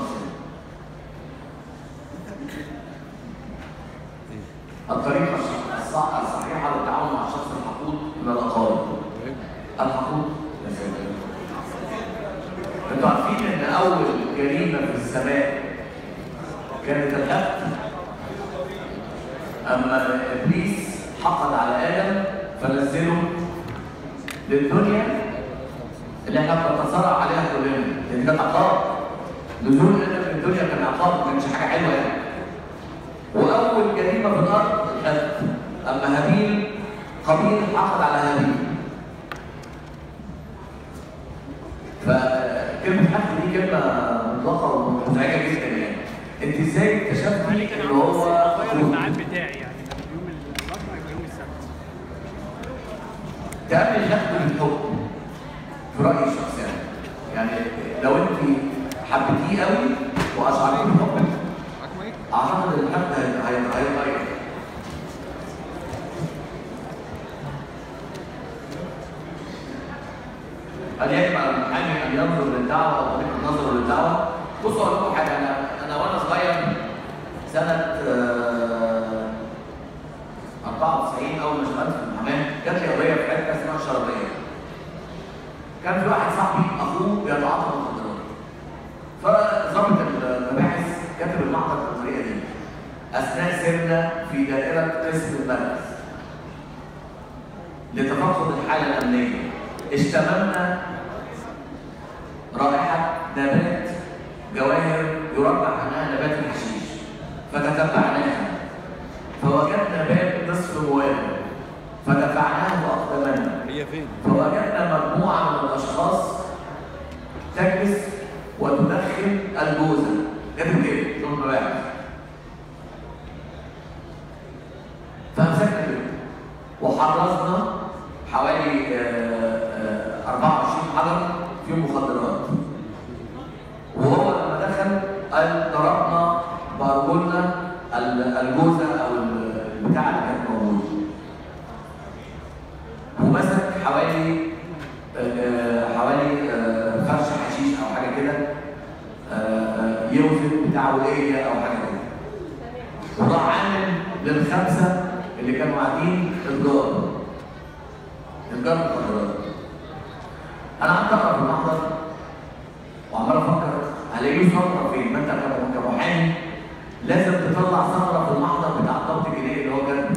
الطريقه الصحيحه للتعامل مع الشخص الحقود من الاقارب. الحقود يا سيدي انتوا عارفين ان اول جريمه في السماء كانت القتل. اما ابليس حقد على ادم فنزله للدنيا اللي احنا بنتصارع عليها كلنا، لان كانت عقاب. نزول ادم في الدنيا كان عقاب ما كانش حاجه حلوه يعني. واول جريمه في الارض القتل. اما هابيل قابيل حقد على هابيل. فكلمه حقد دي كلمه مطلقه ومزعجه جدا يعني. انت ازاي اكتشفتي ان هو غير الميعاد بتاعي يعني من يوم الاربعاء يبقى يوم السبت؟ تقابل نقد الحكم في رايي الشخصي يعني. يعني لو انت حبيتيه قوي واشعرتيه بالحب اعتقد ان الحد هيتغير. هل يجب على المحامي ان ينظر للدعوه او طريقه نظره للدعوه؟ بصوا اقول لكم حاجه، انا انا وانا صغير سنه أربعة وتسعين اول ما اشتغلت في المحاماه جات لي قضيه في حته اسمها الشرطيه. كان في واحد صاحبي اخوه بيتعاطى مخدرات. فضابط المباحث كتب المحضر بالطريقه دي: اثناء سيرنا في دائره قسم المركز لتفقد الحاله الامنيه اشتملنا رائحه نبات جواهر يرجح انها نبات الحشيش، فتتبعناها فوجدنا باب نصف مواد فدفعناه واقدمنا. هي فين؟ فوجدنا مجموعه من الاشخاص تجلس وتدخن الجوزه. كاتب كده شوف المباحث. فامسكنا كده وحرزنا حوالي أربعة وعشرين حجر فيهم مخدرات. وهو لما دخل قال ضربنا بارجلنا الجوزه او البتاع اللي كان موجود. ومسك حوالي حوالي فرش حشيش او حاجه كده يوزن بتاع وقيه او حاجه كده. وراح عامل للخمسه اللي كانوا قاعدين اتجار اتجار مخدرات. انا قعدت اقرا في المحضر وعمال افكر هلاقيه ثغره فين؟ ما انت كمحامي لازم تطلع ثغره في المحضر بتاع الضبط الجنائي اللي هو جنبي.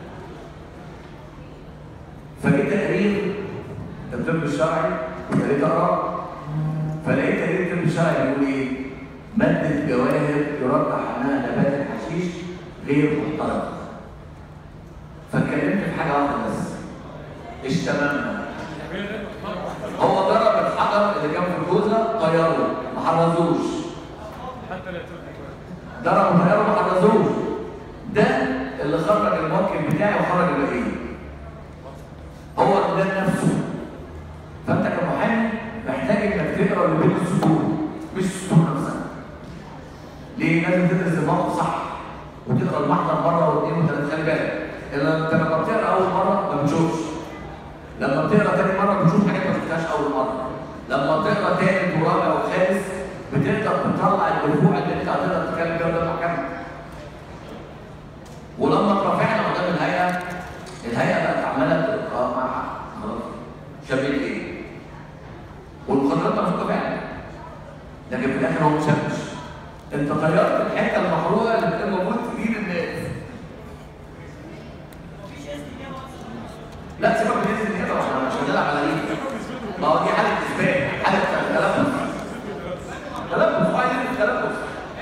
فجيت تقرير الطب الشرعي وابتديت اقرا فلقيت تقرير الطب الشرعي بيقول ايه؟ ماده جواهر يرجح انها نبات الحشيش غير محترمه. فاتكلمت في حاجه واحده بس، اشتملنا. هو ضرب الحجر اللي كان في الجوزه طيره ما حرزوش. ضربوا طياره ما حرزوش. ده اللي خرج الموكل بتاعي وخرج الباقيين. هو ده نفسه. فانت كمحامي محتاج انك تقرا اللي بين السطور مش السطور نفسها. ليه؟ لازم تدرس الموقف صح وتقرا المحضر مره واثنين وثلاثه. خلي بالك انت لما بتقرا اول مره ما بتشوفش. لما بتقرا تاني مره بتشوف حاجات ما شفتهاش اول مره. لما بتقرا تالت ورابع وخامس بتقدر تطلع الدفوع اللي انت هتقدر تتكلم بيها قدام المحكمه. ولما اترفعنا قدام الهيئه، الهيئه بقت عماله تقرا مع خلاص شبيه ايه؟ والمخدرات مفروضه فعلا. لكن في الاخر هو ما شافش. انت طيرت الحته المحروقه اللي كان موجود في ايد الناس. لا سيبك من اذن النيابه عشان مش هنلعب على ايه؟ ما هو دي حاله اثبات، حاله تلبس. تلبس وعايزين التلبس.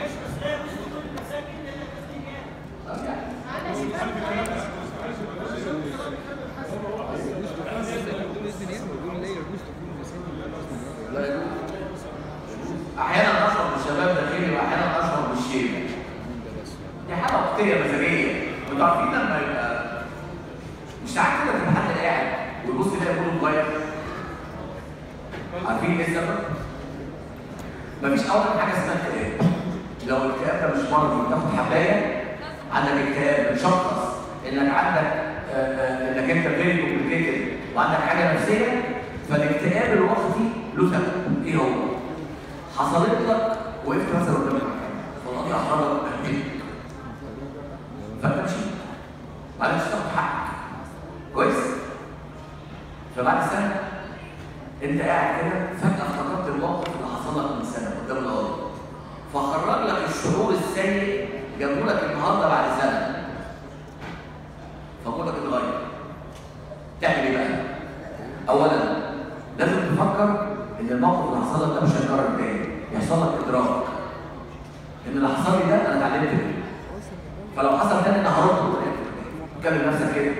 احيانا نشرب بالشباب داخلي واحيانا نشرب بالشيخ. دي حاله وقتيه مزاجيه. انتوا عارفين لما يبقى مش ساعات كده تبقى حد قاعد ويبص يلاقي كله اتغير. عارفين ايه السبب؟ مفيش اول حاجه اسمها اكتئاب. لو الاكتئاب ده مش مرضي وتاخد حبايه عندك اكتئاب بتشخص انك عندك انك انت فيري كومبليكيتد وعندك حاجه نفسيه. فالاكتئاب الوقتي له سبب. ايه هو؟ حصلت لك وقفت مثلا قدام المحكمه فالقاضي احرجك بهدلك فانت مشيت معلش تاخد حقك كويس؟ فبعد سنه انت قاعد كده فجاه افتكرت الموقف اللي حصل لك من سنه قدام القاضي فخرج لك الشعور السيء جابوا لك النهارده بعد سنه فمودك اتغير. تعمل ايه بقى؟ اولا لازم تفكر ان الموقف اللي حصل لك ده مش هيتكرر تاني. يحصل لك ادراك ان اللي حصل لي ده انا اتعلمت منه. فلو حصل تاني انا هرد بطريقتي. تكلم نفسك كده.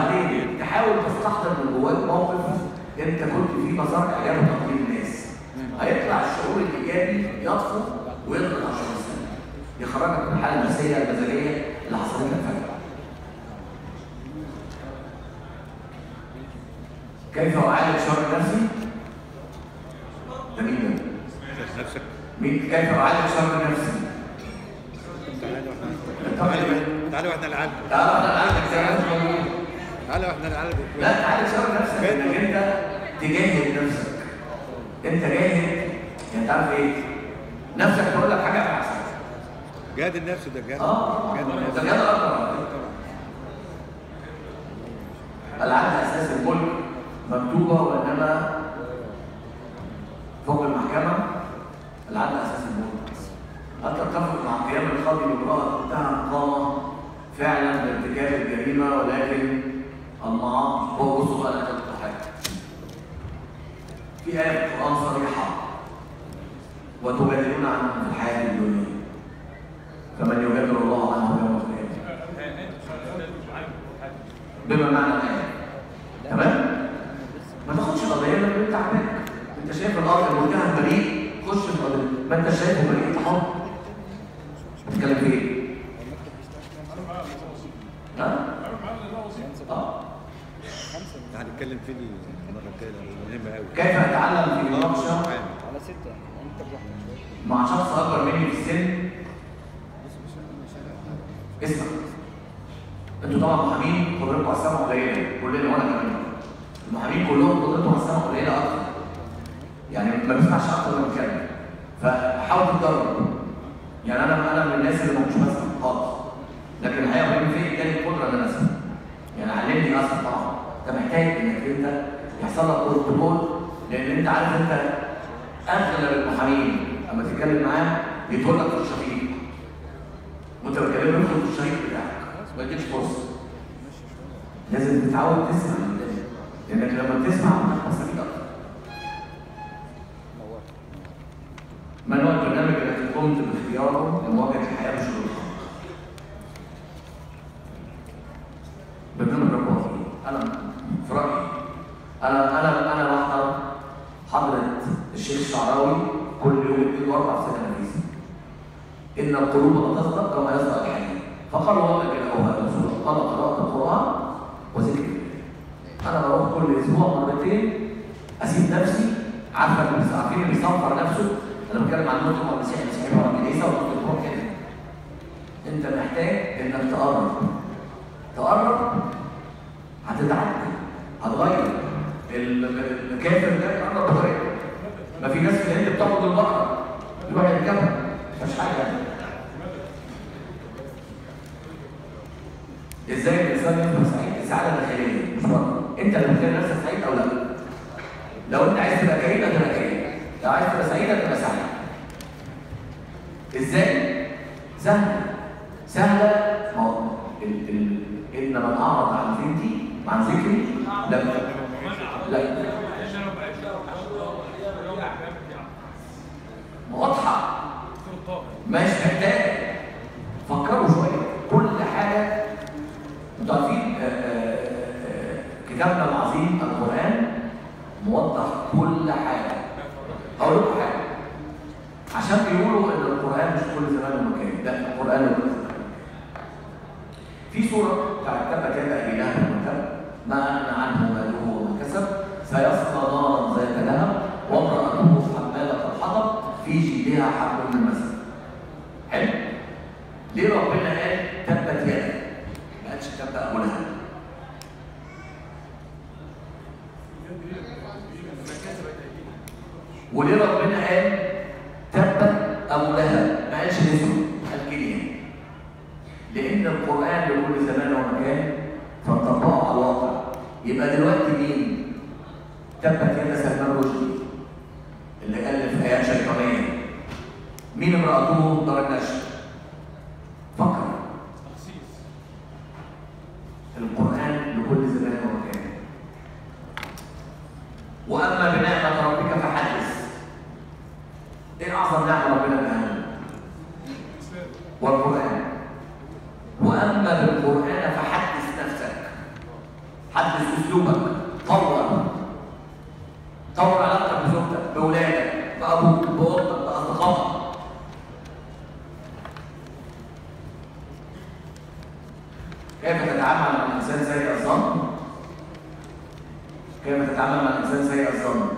وبعدين تحاول تستحضر من جواك موقف انت كنت فيه مسار اعجاب وتقدير الناس. هيطلع الشعور الايجابي يطفو ويضغط على الشعور السلبي، يخرجك من الحاله النفسيه المزاجيه اللي حصلت لك فجاه. كيف اعالج شر نفسي؟ ده مين ده؟ نفسك. مين كيف اعالج شر نفسي؟ تعالوا احنا نعالج. تعالوا احنا نعالج زي ما انت بتقول. تعالوا احنا نعالج. لا تعالج شر نفسك انك انت تجاهد نفسك. انت جاهد يعني تعرف ايه؟ نفسك تقول لك حاجه احسن. جهاد النفس ده جهاد. اه جهاد النفس. ده جهاد اكبر. العدل اساس الملك مكتوبه وانما فوق المحكمه العدل اساس الملك. هل تتفق مع قيام القاضي بامراه تتهم قامه فعلا بارتكاب الجريمه ولكن المعاصي هو بصوا بقى لك حاجه. في آية في القرآن صريحة وتجادلون عنهم في الحياة الدنيا فمن يجادل الله عنه يوم القيامة بما معنى الآية. تمام؟ ما تاخدش القضية لما انت عملك. انت شايف القاضي المتهم بريء خش في القضية، ما انت شايفه بريء انت حر. بتتكلم في ايه؟ ها؟ اه هنتكلم فيه المره الجايه مهمه قوي. كيف اتعلم في مناقشه على ستة انت براحتك مع شخص اكبر مني في السن؟ اسمع، انتوا طبعا محامين قدرتكم على السمع قليله كلنا وانا كمان. المحامين كلهم قدرتهم على السمع قليله اكتر. يعني ما بسمعش اكتر من كده. فحاول تتدرب. يعني انا انا من الناس اللي ما كنتش بسمع خالص. لكن الحقيقه بين في اداني القدره ان انا اسمع. يعني علمني اسمع طبعا. انت محتاج انك انت يحصل لك بروتوكول لان انت عارف انت اغلب المحامين لما تتكلم معاه بيدخل لك في الشقيق. وانت بتكلمه يدخل في الشقيق بتاعك ما يديكش فرصه. لازم تتعود تسمع من الناس لانك لما بتسمع هتستفيد اكتر. ما نوع البرنامج الذي قمت باختياره لمواجهه الحياه بشروطها؟ برنامج رباطي. انا في رايي انا انا انا بحضر حضره الشيخ الشعراوي كل يوم اثنين واربع سنه نفيسه. ان القلوب لا تصدق كما يصدق الحديد فقالوا وما كان اوها رسول الله قال قراءه القران وذكر الله. انا بروح كل اسبوع مرتين اسيب نفسي عارفه اللي عارفين اللي بيصفر نفسه. انا بتكلم عن نقطه المسيح المسيحي ورب العيسى ونقطه كده. انت محتاج انك تقرب تقرب هتتعب هتغير. الكافر ده يقرب بطريقه. ما في ناس في الهند بتاخد البقره يروح يركبها مفيش حاجه. ازاي الانسان يبقى سعيد؟ السعاده داخليه مش بره. انت اللي بتخلي نفسك سعيد او لا. لو انت عايز تبقى كريم هتبقى كريم، لو عايز تبقى سعيد هتبقى سعيد. ازاي؟ سهله سهله. ما هو ال ال ان من اعرض عن ذكري عن ذكري لم لا واضحه مش محتاج فكروا شويه. كل حاجه انتوا عارفين كتابنا العظيم القران موضح كل حاجه. اقول لكم حاجه عشان بيقولوا ان القران مش كل زمان ومكان. لا القران كل زمان. في سوره بتاعت تبت يدا ابي لهب وتب ما اغنى عنه ماله وما كسب سيصلى نارا ذات لهب وامراته حماله الحطب في جيدها حبل من مسد. حلو؟ ليه ربنا قال تبت يدا؟ ما قالش تبت ابو لهب. وليه ربنا قال تبت ابو لهب؟ ما قالش اسمه، قال كلمه. لان القران لكل زمان ومكان فنطبقه على الواقع. يبقى دلوقتي مين؟ تبت يد سلمان رشدي اللي الف ايات شيطانيه. مين امراته؟ دار النشر. فكر. القران لكل زمان ومكان. واما بنعمه ربك فحدث. ايه اعظم نعمه ربنا اداها؟ والقران. واما بالقران فحدث نفسك. حدث اسلوبك. طور طور علاقتك بزوجتك باولادك بابوك انسان سيء الظن؟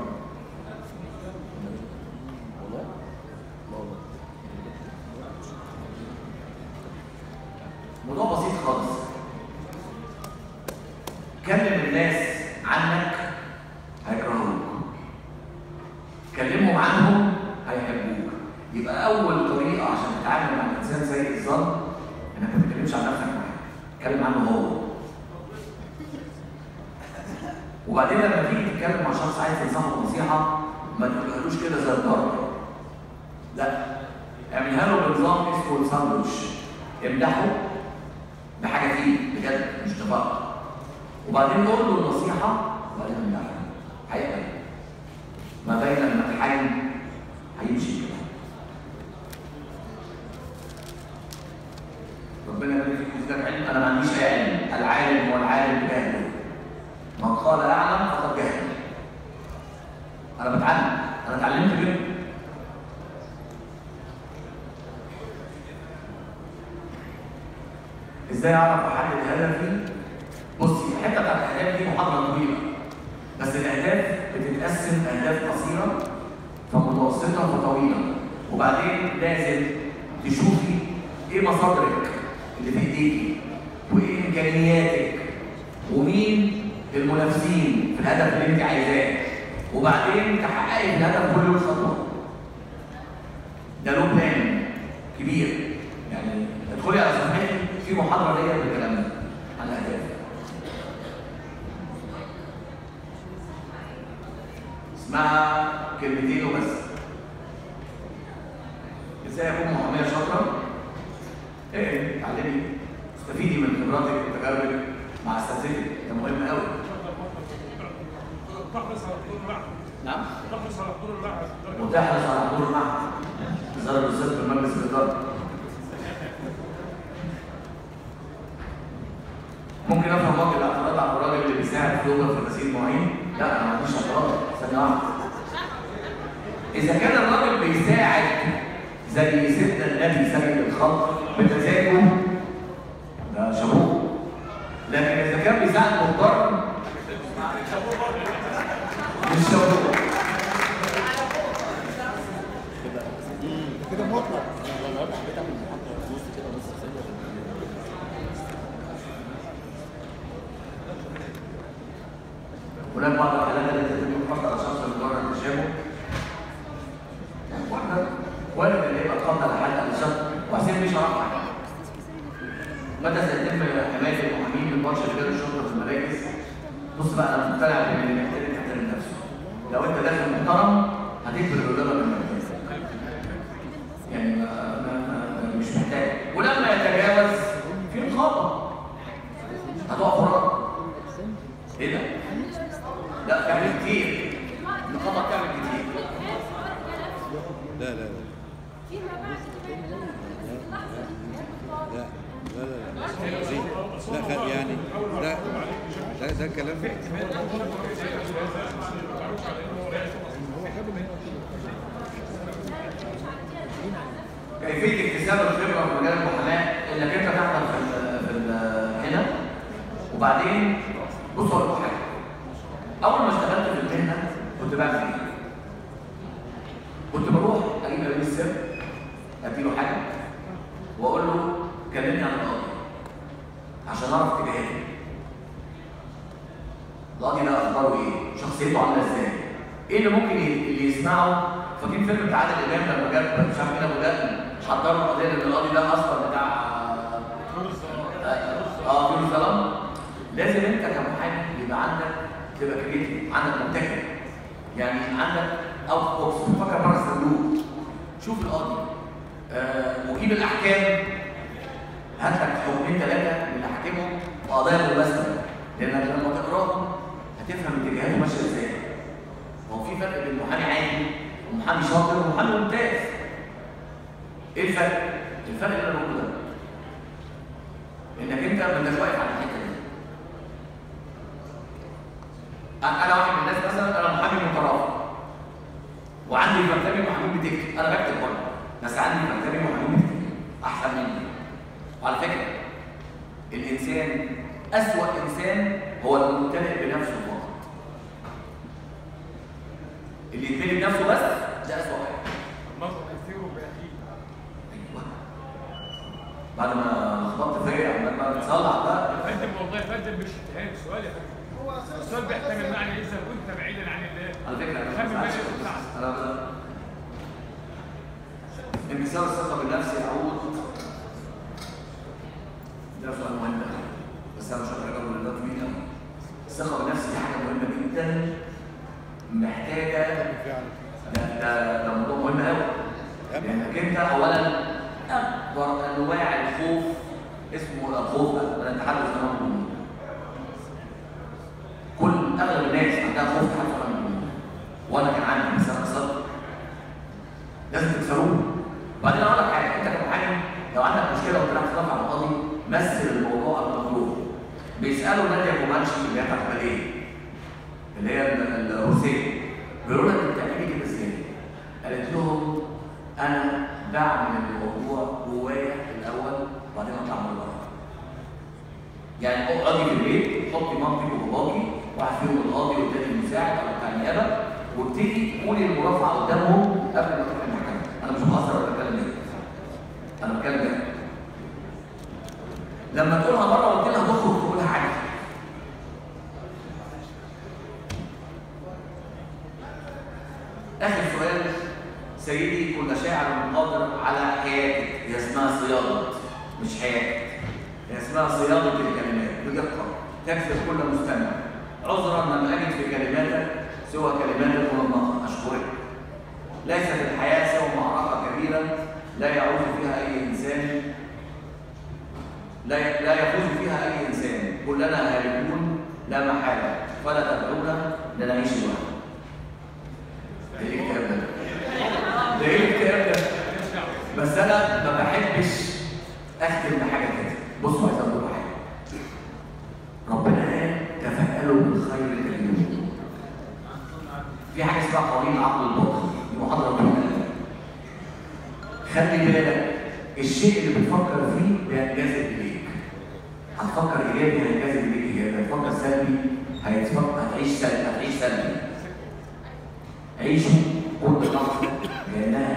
موضوع بسيط خالص. كلم الناس عنك هيكرهوك، كلمهم عنهم هيحبوك. يبقى اول طريقه عشان تتعامل مع الانسان سيء الظن انك ما تتكلمش عن نفسك معاه، اتكلم عنه هو. وبعدين لما تيجي تتكلم مع شخص عايز تنصحه نصيحه ما تقولهالوش كده زي الضرب، لا، اعملها له بنظام اسمه الساندوتش. امدحه بحاجه فيه بجد مش نفاق، وبعدين قول له النصيحه وبعدين امدحه. هيقبل. ما بين المدحين هيمشي كده. ربنا يبارك فيك ويزيدك علم. انا ما عنديش اي علم، العالم هو العالم بجهله. من قال اعلم فقد جهل. انا بتعلم، انا اتعلمت منه. ازاي اعرف احدد هدفي؟ بصي، الحته بتاعت الاهداف دي محاضره طويله، بس الاهداف بتتقسم اهداف قصيره فمتوسطه فطويله، وبعدين لازم تشوفي ايه مصادرك اللي في ايديكي وايه امكانياتك ومين المنافسين في الهدف اللي انت عايزاه، وبعدين تحققي الهدف كل خطوه. ده له بلان كبير. يعني ادخلي على صفحتي في محاضره ليا بالكلام ده عن الاهداف. اسمها كلمتين وبس. ازاي اكون محاميه شاطره؟ ايه، اتعلمي، استفيدي من خبراتك وتجاربك مع اساتذتك، ده مهم قوي. تحرص على حضور المعهد. نعم؟ تحرص على حضور المعهد. وتحرص على حضور المعهد. وزاره الاستاذ في مجلس الاداره. ممكن افهم وجه الاعتراض على الراجل اللي بيساعد في لغه في غسيل المواعين؟ لا، انا ما عنديش اعتراض، ثانيه واحده. اذا كان الراجل بيساعد زي سيدنا النبي سيد الخلق بمزاجه ده شابوه، لكن اذا كان بيساعد مضطر مش شابوه. كده مطلق. هناك بعض الحالات التي تتم القبض على شخص لمجرد تشابه. واحنا وارد ان يبقى القبض على حد على شخص وحسين مش هرفع. متى سيتم حمايه المحامين من بطش رجال الشرطه في المراكز؟ بص بقى، انا مقتنع بان اللي محتاج يحترم نفسه. لو انت داخل محترم هتكبر الرجاله من المركز. يعني ما, ما, ما مش محتاج. ولما يتجاوز في رقابه هتقف وراك. ايه ده؟ لا، تعمل كتير. النقابه بتعمل كتير. لا لا لا لا لا لا لا لا يعني ده ده ده كلام. كيفيه اكتساب الخبره في مجال المحاماه انك انت تحضر في ال في ال هنا، وبعدين بص اقول لك حاجه. اول ما اشتغلت في المهنه كنت بعمل ايه؟ كنت بروح اجيب امين السر اديله حاجه واقول له كلمني عن القاضي عشان اعرف اتجاهاته. القاضي ده اخباره ايه؟ شخصيته عامله ازاي؟ ايه اللي ممكن اللي يسمعه؟ فاكرين فيلم بتاع عادل امام لما جاب مش عارف مين ابو دقن حضروا القضيه ان القاضي ده اصلا بتاع اه فيلم الظلام. لازم انت كمحامي يبقى عندك تبقى كريتيف، عندك مبتكر، يعني عندك اوت بوكس، بتفكر بره الصندوق. شوف القاضي آه وجيب الاحكام، هات لك حكمين ثلاثه من احكامهم وقضايا مباشره، لانك لما تقراهم هتفهم اتجاهاته ماشيه ازاي. هو في فرق بين محامي عادي ومحامي شاطر ومحامي ممتاز. ايه الفرق؟ الفرق اللي انا بقوله ده انك انت ما انتش واقف على الحته دي. انا واحد من الناس مثلا انا محامي مترافع وعندي مكتبي محامين بتكتب، انا بكتب برضه بس عندي مكتبي محامين بتكتب احسن مني. وعلى فكره الانسان اسوأ انسان هو الممتلئ بنفسه فقط. بعد ما خبطت فيا عمال بقى بتصلح بقى. يا فندم والله يا فندم مش انتهاء السؤال يا فندم. السؤال بيحتمل معنى اذا كنت بعيدا عن الله. على فكره انا خلي ما بالك بزعلش. تطلع. انا انكسار الثقه بالنفس يعود، ده سؤال مهم قوي بس انا مش هقدر اجاوبه لان ده طويل قوي. الثقه بالنفس دي حاجه مهمه جدا محتاجه، ده ده ده موضوع مهم قوي. لانك انت اولا اكبر انواع الخوف اسمه الخوف انا اتحدث عن الجنون. كل اغلب الناس عندها خوف تحدث عن الجنون وانا كان عندي بس انا كسرت. لازم تكسروه. وبعدين اقول لك حاجه، انت كمحامي لو عندك مشكله وطلعت ترفع على القاضي مثل الموضوع المطلوب. بيسالوا ناديه كومانشي اللي هي بتاعت البلديه اللي هي الروسيه، بيقولوا لك انت بتعملي كده ازاي؟ قالت لهم انا بعمل الموضوع جوايا الاول وبعدين اطلع من بره. يعني اقعدي في البيت حطي مامتك وباباكي واحد فيهم القاضي والتاني المساعد او بتاع النيابه وابتدي قولي المرافعه قدامهم قبل ما تروحي المحكمه. انا مش بهزر ولا بتكلم ايه؟ انا بتكلم جد. لما تقولها مره واتنين هتخرج تقولها عادي. اخر سؤال سيدي، كل شاعر قادر على حياتك. هي اسمها صياغه مش حياتك، هي اسمها صياغه الكلمات بدقه تكسب كل مستمع. عذرا لم اجد في كلماتك سوى كلمات منمقه. اشكرك. ليست الحياه سوى معركه كبيره لا يعود فيها اي انسان لا لا يفوز فيها اي انسان. كلنا هالكون لا محاله فلا تدعونا لنعيش لوحدنا. ده ايه الكلام ده؟ ده ايه الكلام ده؟ بس انا ما بحبش اختم بحاجه كده. بصوا عايز اقول حاجه. ربنا قال تفائلوا بالخير تجدوه. في حاجه اسمها قوانين العقل الباطن، دي محاضره طويله. خلي بالك الشيء اللي بتفكر فيه بينجذب اليك. هتفكر ايجابي هينجذب اليك ايجابي، هتفكر سلبي هيتفكر هتعيش سلبي هتعيش سلبي. عيشوا كل لحظه كانها